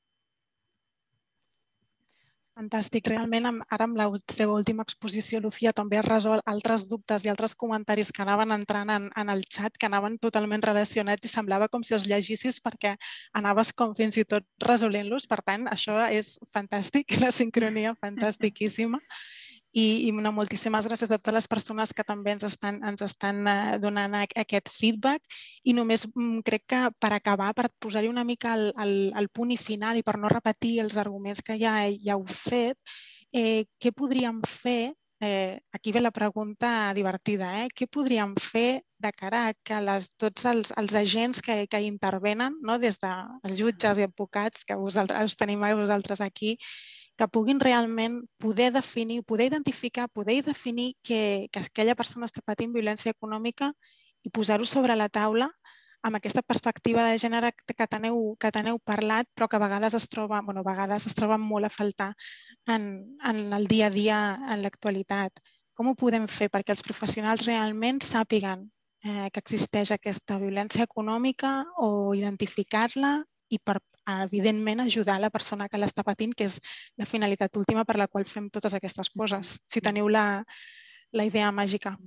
Fantàstic. Realment, ara amb la teva última exposició, Lucía, també has resolt altres dubtes i altres comentaris que anaven entrant en, en el xat, que anaven totalment relacionats i semblava com si els llegissis perquè anaves com fins i tot resolent-los. Per tant, això és fantàstic, la sincronia fantastiquíssima. I, i no, moltíssimes gràcies a totes les persones que també ens estan, ens estan donant aquest feedback. I només crec que per acabar, per posar-hi una mica el, el, el punt i final i per no repetir els arguments que ja, ja heu fet, eh, què podríem fer, eh, aquí ve la pregunta divertida, eh? Què podríem fer de cara a que les, tots els, els agents que, que intervenen, no? Des dels jutges i advocats, que vosaltres, us tenim a vosaltres aquí, que puguin realment poder definir, poder identificar, poder definir que, que aquella persona està patint violència econòmica i posar-ho sobre la taula amb aquesta perspectiva de gènere que t'aneu que t'aneu parlat, però que a vegades es troba, bueno, a vegades es troba molt a faltar en, en el dia a dia, en l'actualitat. Com ho podem fer perquè els professionals realment sàpiguen eh, que existeix aquesta violència econòmica o identificar-la i per evidentment ajudar la persona que l'està patint, que és la finalitat última per la qual fem totes aquestes coses. Si teniu la, la idea màgica.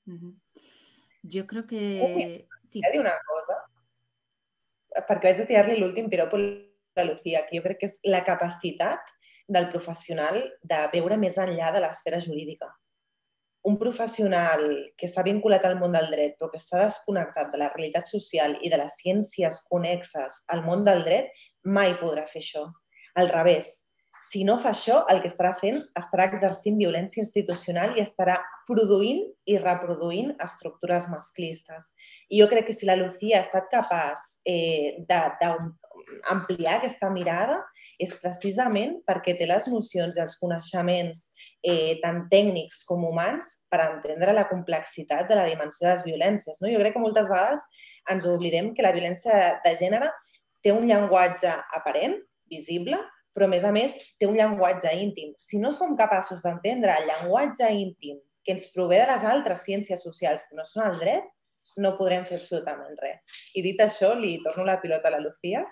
Jo crec que... Sí. He de dir una cosa, perquè vaig a tirar-li l'últim piropo a la Lucía, que jo crec que és la capacitat del professional de veure més enllà de l'esfera jurídica. Un professional que està vinculat al món del dret però que està desconnectat de la realitat social i de les ciències connexes al món del dret mai podrà fer això. Al revés, si no fa això, el que estarà fent estarà exercint violència institucional i estarà produint i reproduint estructures masclistes. I jo crec que si la Lucía ha estat capaç eh, d'ampliar aquesta mirada és precisament perquè té les nocions i els coneixements Eh, tant tècnics com humans per entendre la complexitat de la dimensió de les violències. No? Jo crec que moltes vegades ens oblidem que la violència de gènere té un llenguatge aparent, visible, però a més a més té un llenguatge íntim. Si no som capaços d'entendre el llenguatge íntim que ens prové de les altres ciències socials que no són el dret, no podrem fer absolutament res. I dit això, li torno la pilota a la Lucía.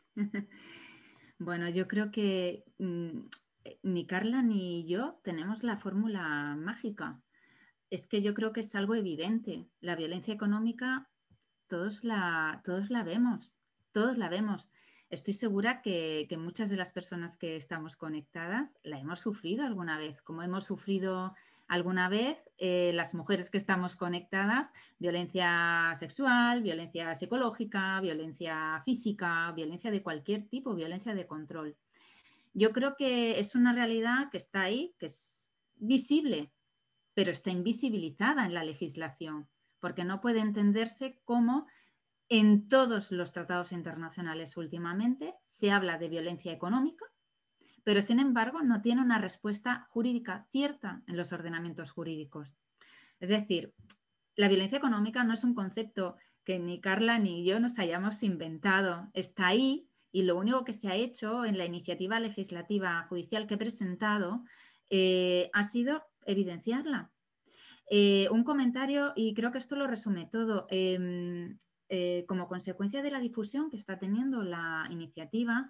Bueno, yo creo que mmm... ni Carla ni yo tenemos la fórmula mágica. Es que yo creo que es algo evidente. La violencia económica todos la, todos la vemos, todos la vemos. Estoy segura que, que muchas de las personas que estamos conectadas la hemos sufrido alguna vez, como hemos sufrido alguna vez eh, las mujeres que estamos conectadas, violencia sexual, violencia psicológica, violencia física, violencia de cualquier tipo, violencia de control. Yo creo que es una realidad que está ahí, que es visible, pero está invisibilizada en la legislación, porque no puede entenderse cómo en todos los tratados internacionales últimamente se habla de violencia económica, pero sin embargo no tiene una respuesta jurídica cierta en los ordenamientos jurídicos. Es decir, la violencia económica no es un concepto que ni Carla ni yo nos hayamos inventado, está ahí y lo único que se ha hecho en la iniciativa legislativa judicial que he presentado eh, ha sido evidenciarla. Eh, un comentario, y creo que esto lo resume todo, eh, eh, como consecuencia de la difusión que está teniendo la iniciativa,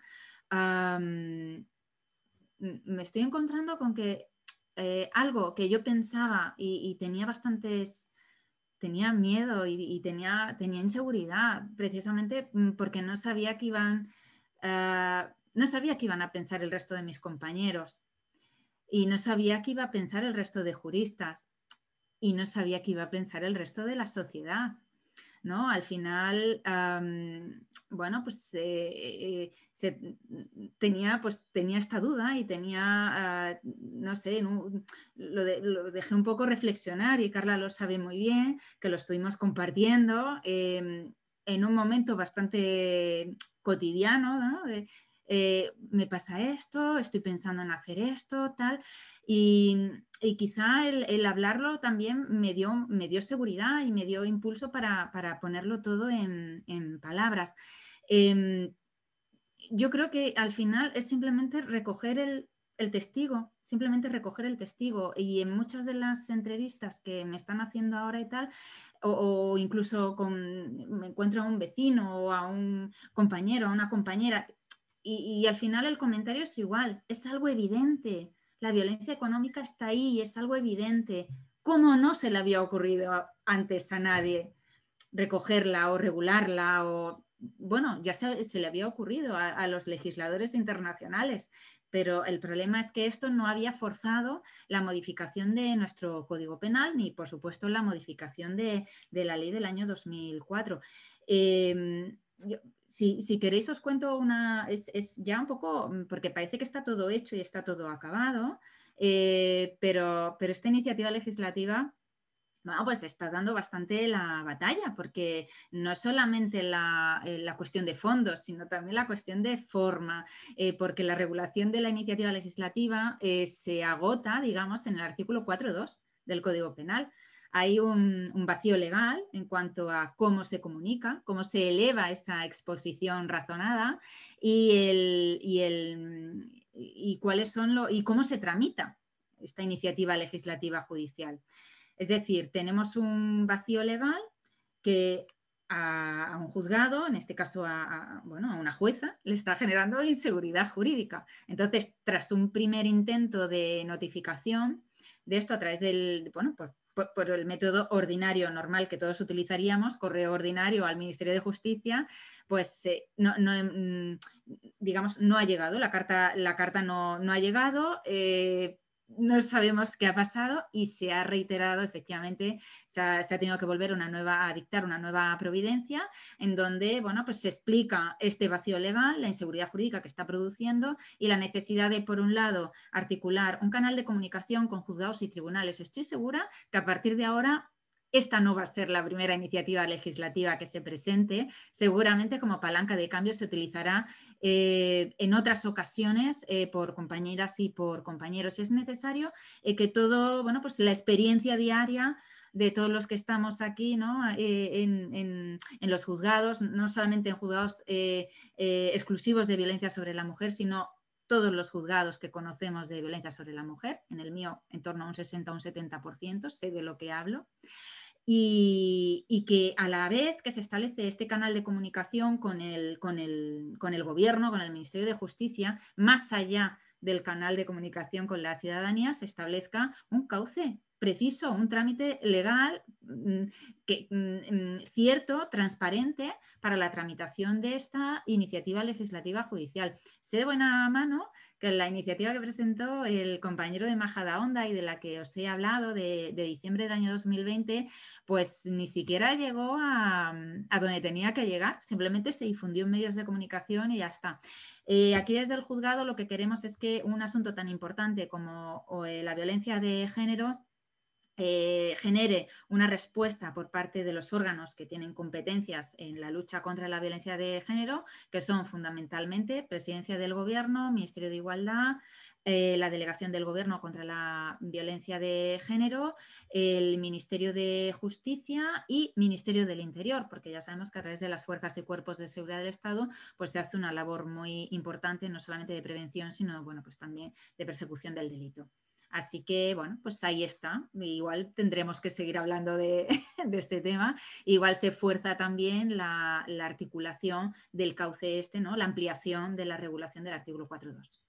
um, me estoy encontrando con que eh, algo que yo pensaba y, y tenía bastantes, tenía miedo y, y tenía, tenía inseguridad, precisamente porque no sabía que iban, uh, no sabía que iban a pensar el resto de mis compañeros y no sabía que iba a pensar el resto de juristas. Y no sabía qué iba a pensar el resto de la sociedad, ¿no? Al final, um, bueno, pues eh, eh, se, tenía, pues tenía esta duda y tenía, uh, no sé, no, lo, de, lo dejé un poco reflexionar y Carla lo sabe muy bien, que lo estuvimos compartiendo eh, en un momento bastante cotidiano, ¿no? De, eh, me pasa esto, estoy pensando en hacer esto, tal, y, y quizá el, el hablarlo también me dio, me dio seguridad y me dio impulso para, para ponerlo todo en, en palabras. Eh, yo creo que al final es simplemente recoger el, el testigo, simplemente recoger el testigo, y en muchas de las entrevistas que me están haciendo ahora y tal, o, o incluso con, me encuentro a un vecino o a un compañero, a una compañera, y, y al final el comentario es igual, es algo evidente, la violencia económica está ahí, es algo evidente. ¿Cómo no se le había ocurrido antes a nadie recogerla o regularla? O, bueno, ya se, se le había ocurrido a, a los legisladores internacionales, pero el problema es que esto no había forzado la modificación de nuestro Código Penal ni, por supuesto, la modificación de, de la ley del año dos mil cuatro. Eh, yo, si, si queréis os cuento una, es, es ya un poco, porque parece que está todo hecho y está todo acabado, eh, pero, pero esta iniciativa legislativa, bueno, pues está dando bastante la batalla, porque no es solamente la, la cuestión de fondos, sino también la cuestión de forma, eh, porque la regulación de la iniciativa legislativa eh, se agota, digamos, en el artículo cuatro punto dos del Código Penal. Hay un, un vacío legal en cuanto a cómo se comunica, cómo se eleva esa exposición razonada y, el, y, el, y, cuáles son lo, y cómo se tramita esta iniciativa legislativa judicial. Es decir, tenemos un vacío legal que a, a un juzgado, en este caso a, a, bueno, a una jueza, le está generando inseguridad jurídica. Entonces, tras un primer intento de notificación de esto a través del, bueno, por, por, por el método ordinario normal que todos utilizaríamos, correo ordinario al Ministerio de Justicia, pues eh, no, no, digamos, no ha llegado, la carta, la carta no, no ha llegado. Eh, No sabemos qué ha pasado y se ha reiterado, efectivamente, se ha, se ha tenido que volver una nueva, a dictar una nueva providencia en donde, bueno, pues se explica este vacío legal, la inseguridad jurídica que está produciendo y la necesidad de, por un lado, articular un canal de comunicación con juzgados y tribunales. Estoy segura que a partir de ahora esta no va a ser la primera iniciativa legislativa que se presente. Seguramente como palanca de cambio se utilizará eh, en otras ocasiones eh, por compañeras y por compañeros. Es necesario eh, que todo, bueno, pues la experiencia diaria de todos los que estamos aquí, ¿no? eh, en, en, en los juzgados, no solamente en juzgados eh, eh, exclusivos de violencia sobre la mujer, sino todos los juzgados que conocemos de violencia sobre la mujer, en el mío en torno a un sesenta a un setenta por ciento, sé de lo que hablo. Y, y que a la vez que se establece este canal de comunicación con el, con, el, con el gobierno, con el Ministerio de Justicia, más allá del canal de comunicación con la ciudadanía, se establezca un cauce preciso, un trámite legal que, cierto, transparente para la tramitación de esta iniciativa legislativa judicial. Sé de buena mano que la iniciativa que presentó el compañero de Majadahonda y de la que os he hablado de, de diciembre del año dos mil veinte, pues ni siquiera llegó a, a donde tenía que llegar, simplemente se difundió en medios de comunicación y ya está. Eh, aquí desde el juzgado lo que queremos es que un asunto tan importante como o, eh, la violencia de género Eh, genere una respuesta por parte de los órganos que tienen competencias en la lucha contra la violencia de género, que son fundamentalmente Presidencia del Gobierno, Ministerio de Igualdad, eh, la Delegación del Gobierno contra la Violencia de Género, el Ministerio de Justicia y Ministerio del Interior, porque ya sabemos que a través de las fuerzas y cuerpos de seguridad del Estado pues se hace una labor muy importante, no solamente de prevención, sino bueno, pues también de persecución del delito. Así que, bueno, pues ahí está. Igual tendremos que seguir hablando de, de este tema. Igual se fuerza también la, la articulación del cauce este, ¿no? La ampliación de la regulación del artículo cuatro punto dos.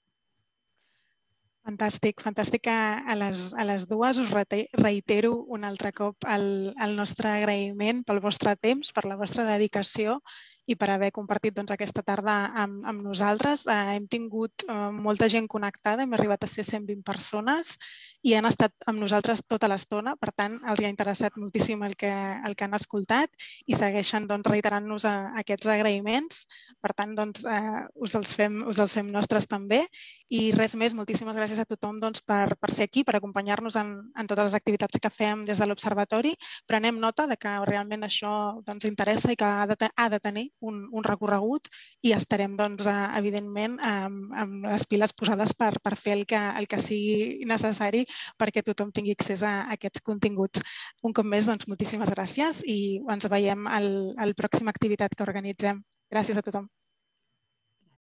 Fantàstic, fantàstic a, a, les, a les dues. Us reitero un altre cop el, el nostre agraïment pel vostre temps, per la vostra dedicació i per haver compartit doncs, aquesta tarda amb, amb nosaltres. Eh, hem tingut eh, molta gent connectada, hem arribat a ser cent vint persones i han estat amb nosaltres tota l'estona, per tant, els ha interessat moltíssim el que, el que han escoltat i segueixen doncs, reiterant-nos aquests agraïments. Per tant, doncs, eh, us, els fem, us els fem nostres també. I res més, moltíssimes gràcies a tothom doncs, per, per ser aquí, per acompanyar-nos en, en totes les activitats que fem des de l'Observatori. Prenem nota de que realment això doncs, interessa i que ha de, ha de tenir un, un recorregut i estarem, doncs, evidentment, amb, amb les piles posades per, per fer el que, el que sigui necessari perquè tothom tingui accés a, a aquests continguts. Un cop més, doncs, moltíssimes gràcies i ens veiem al, al pròxima activitat que organitzem. Gràcies a tothom.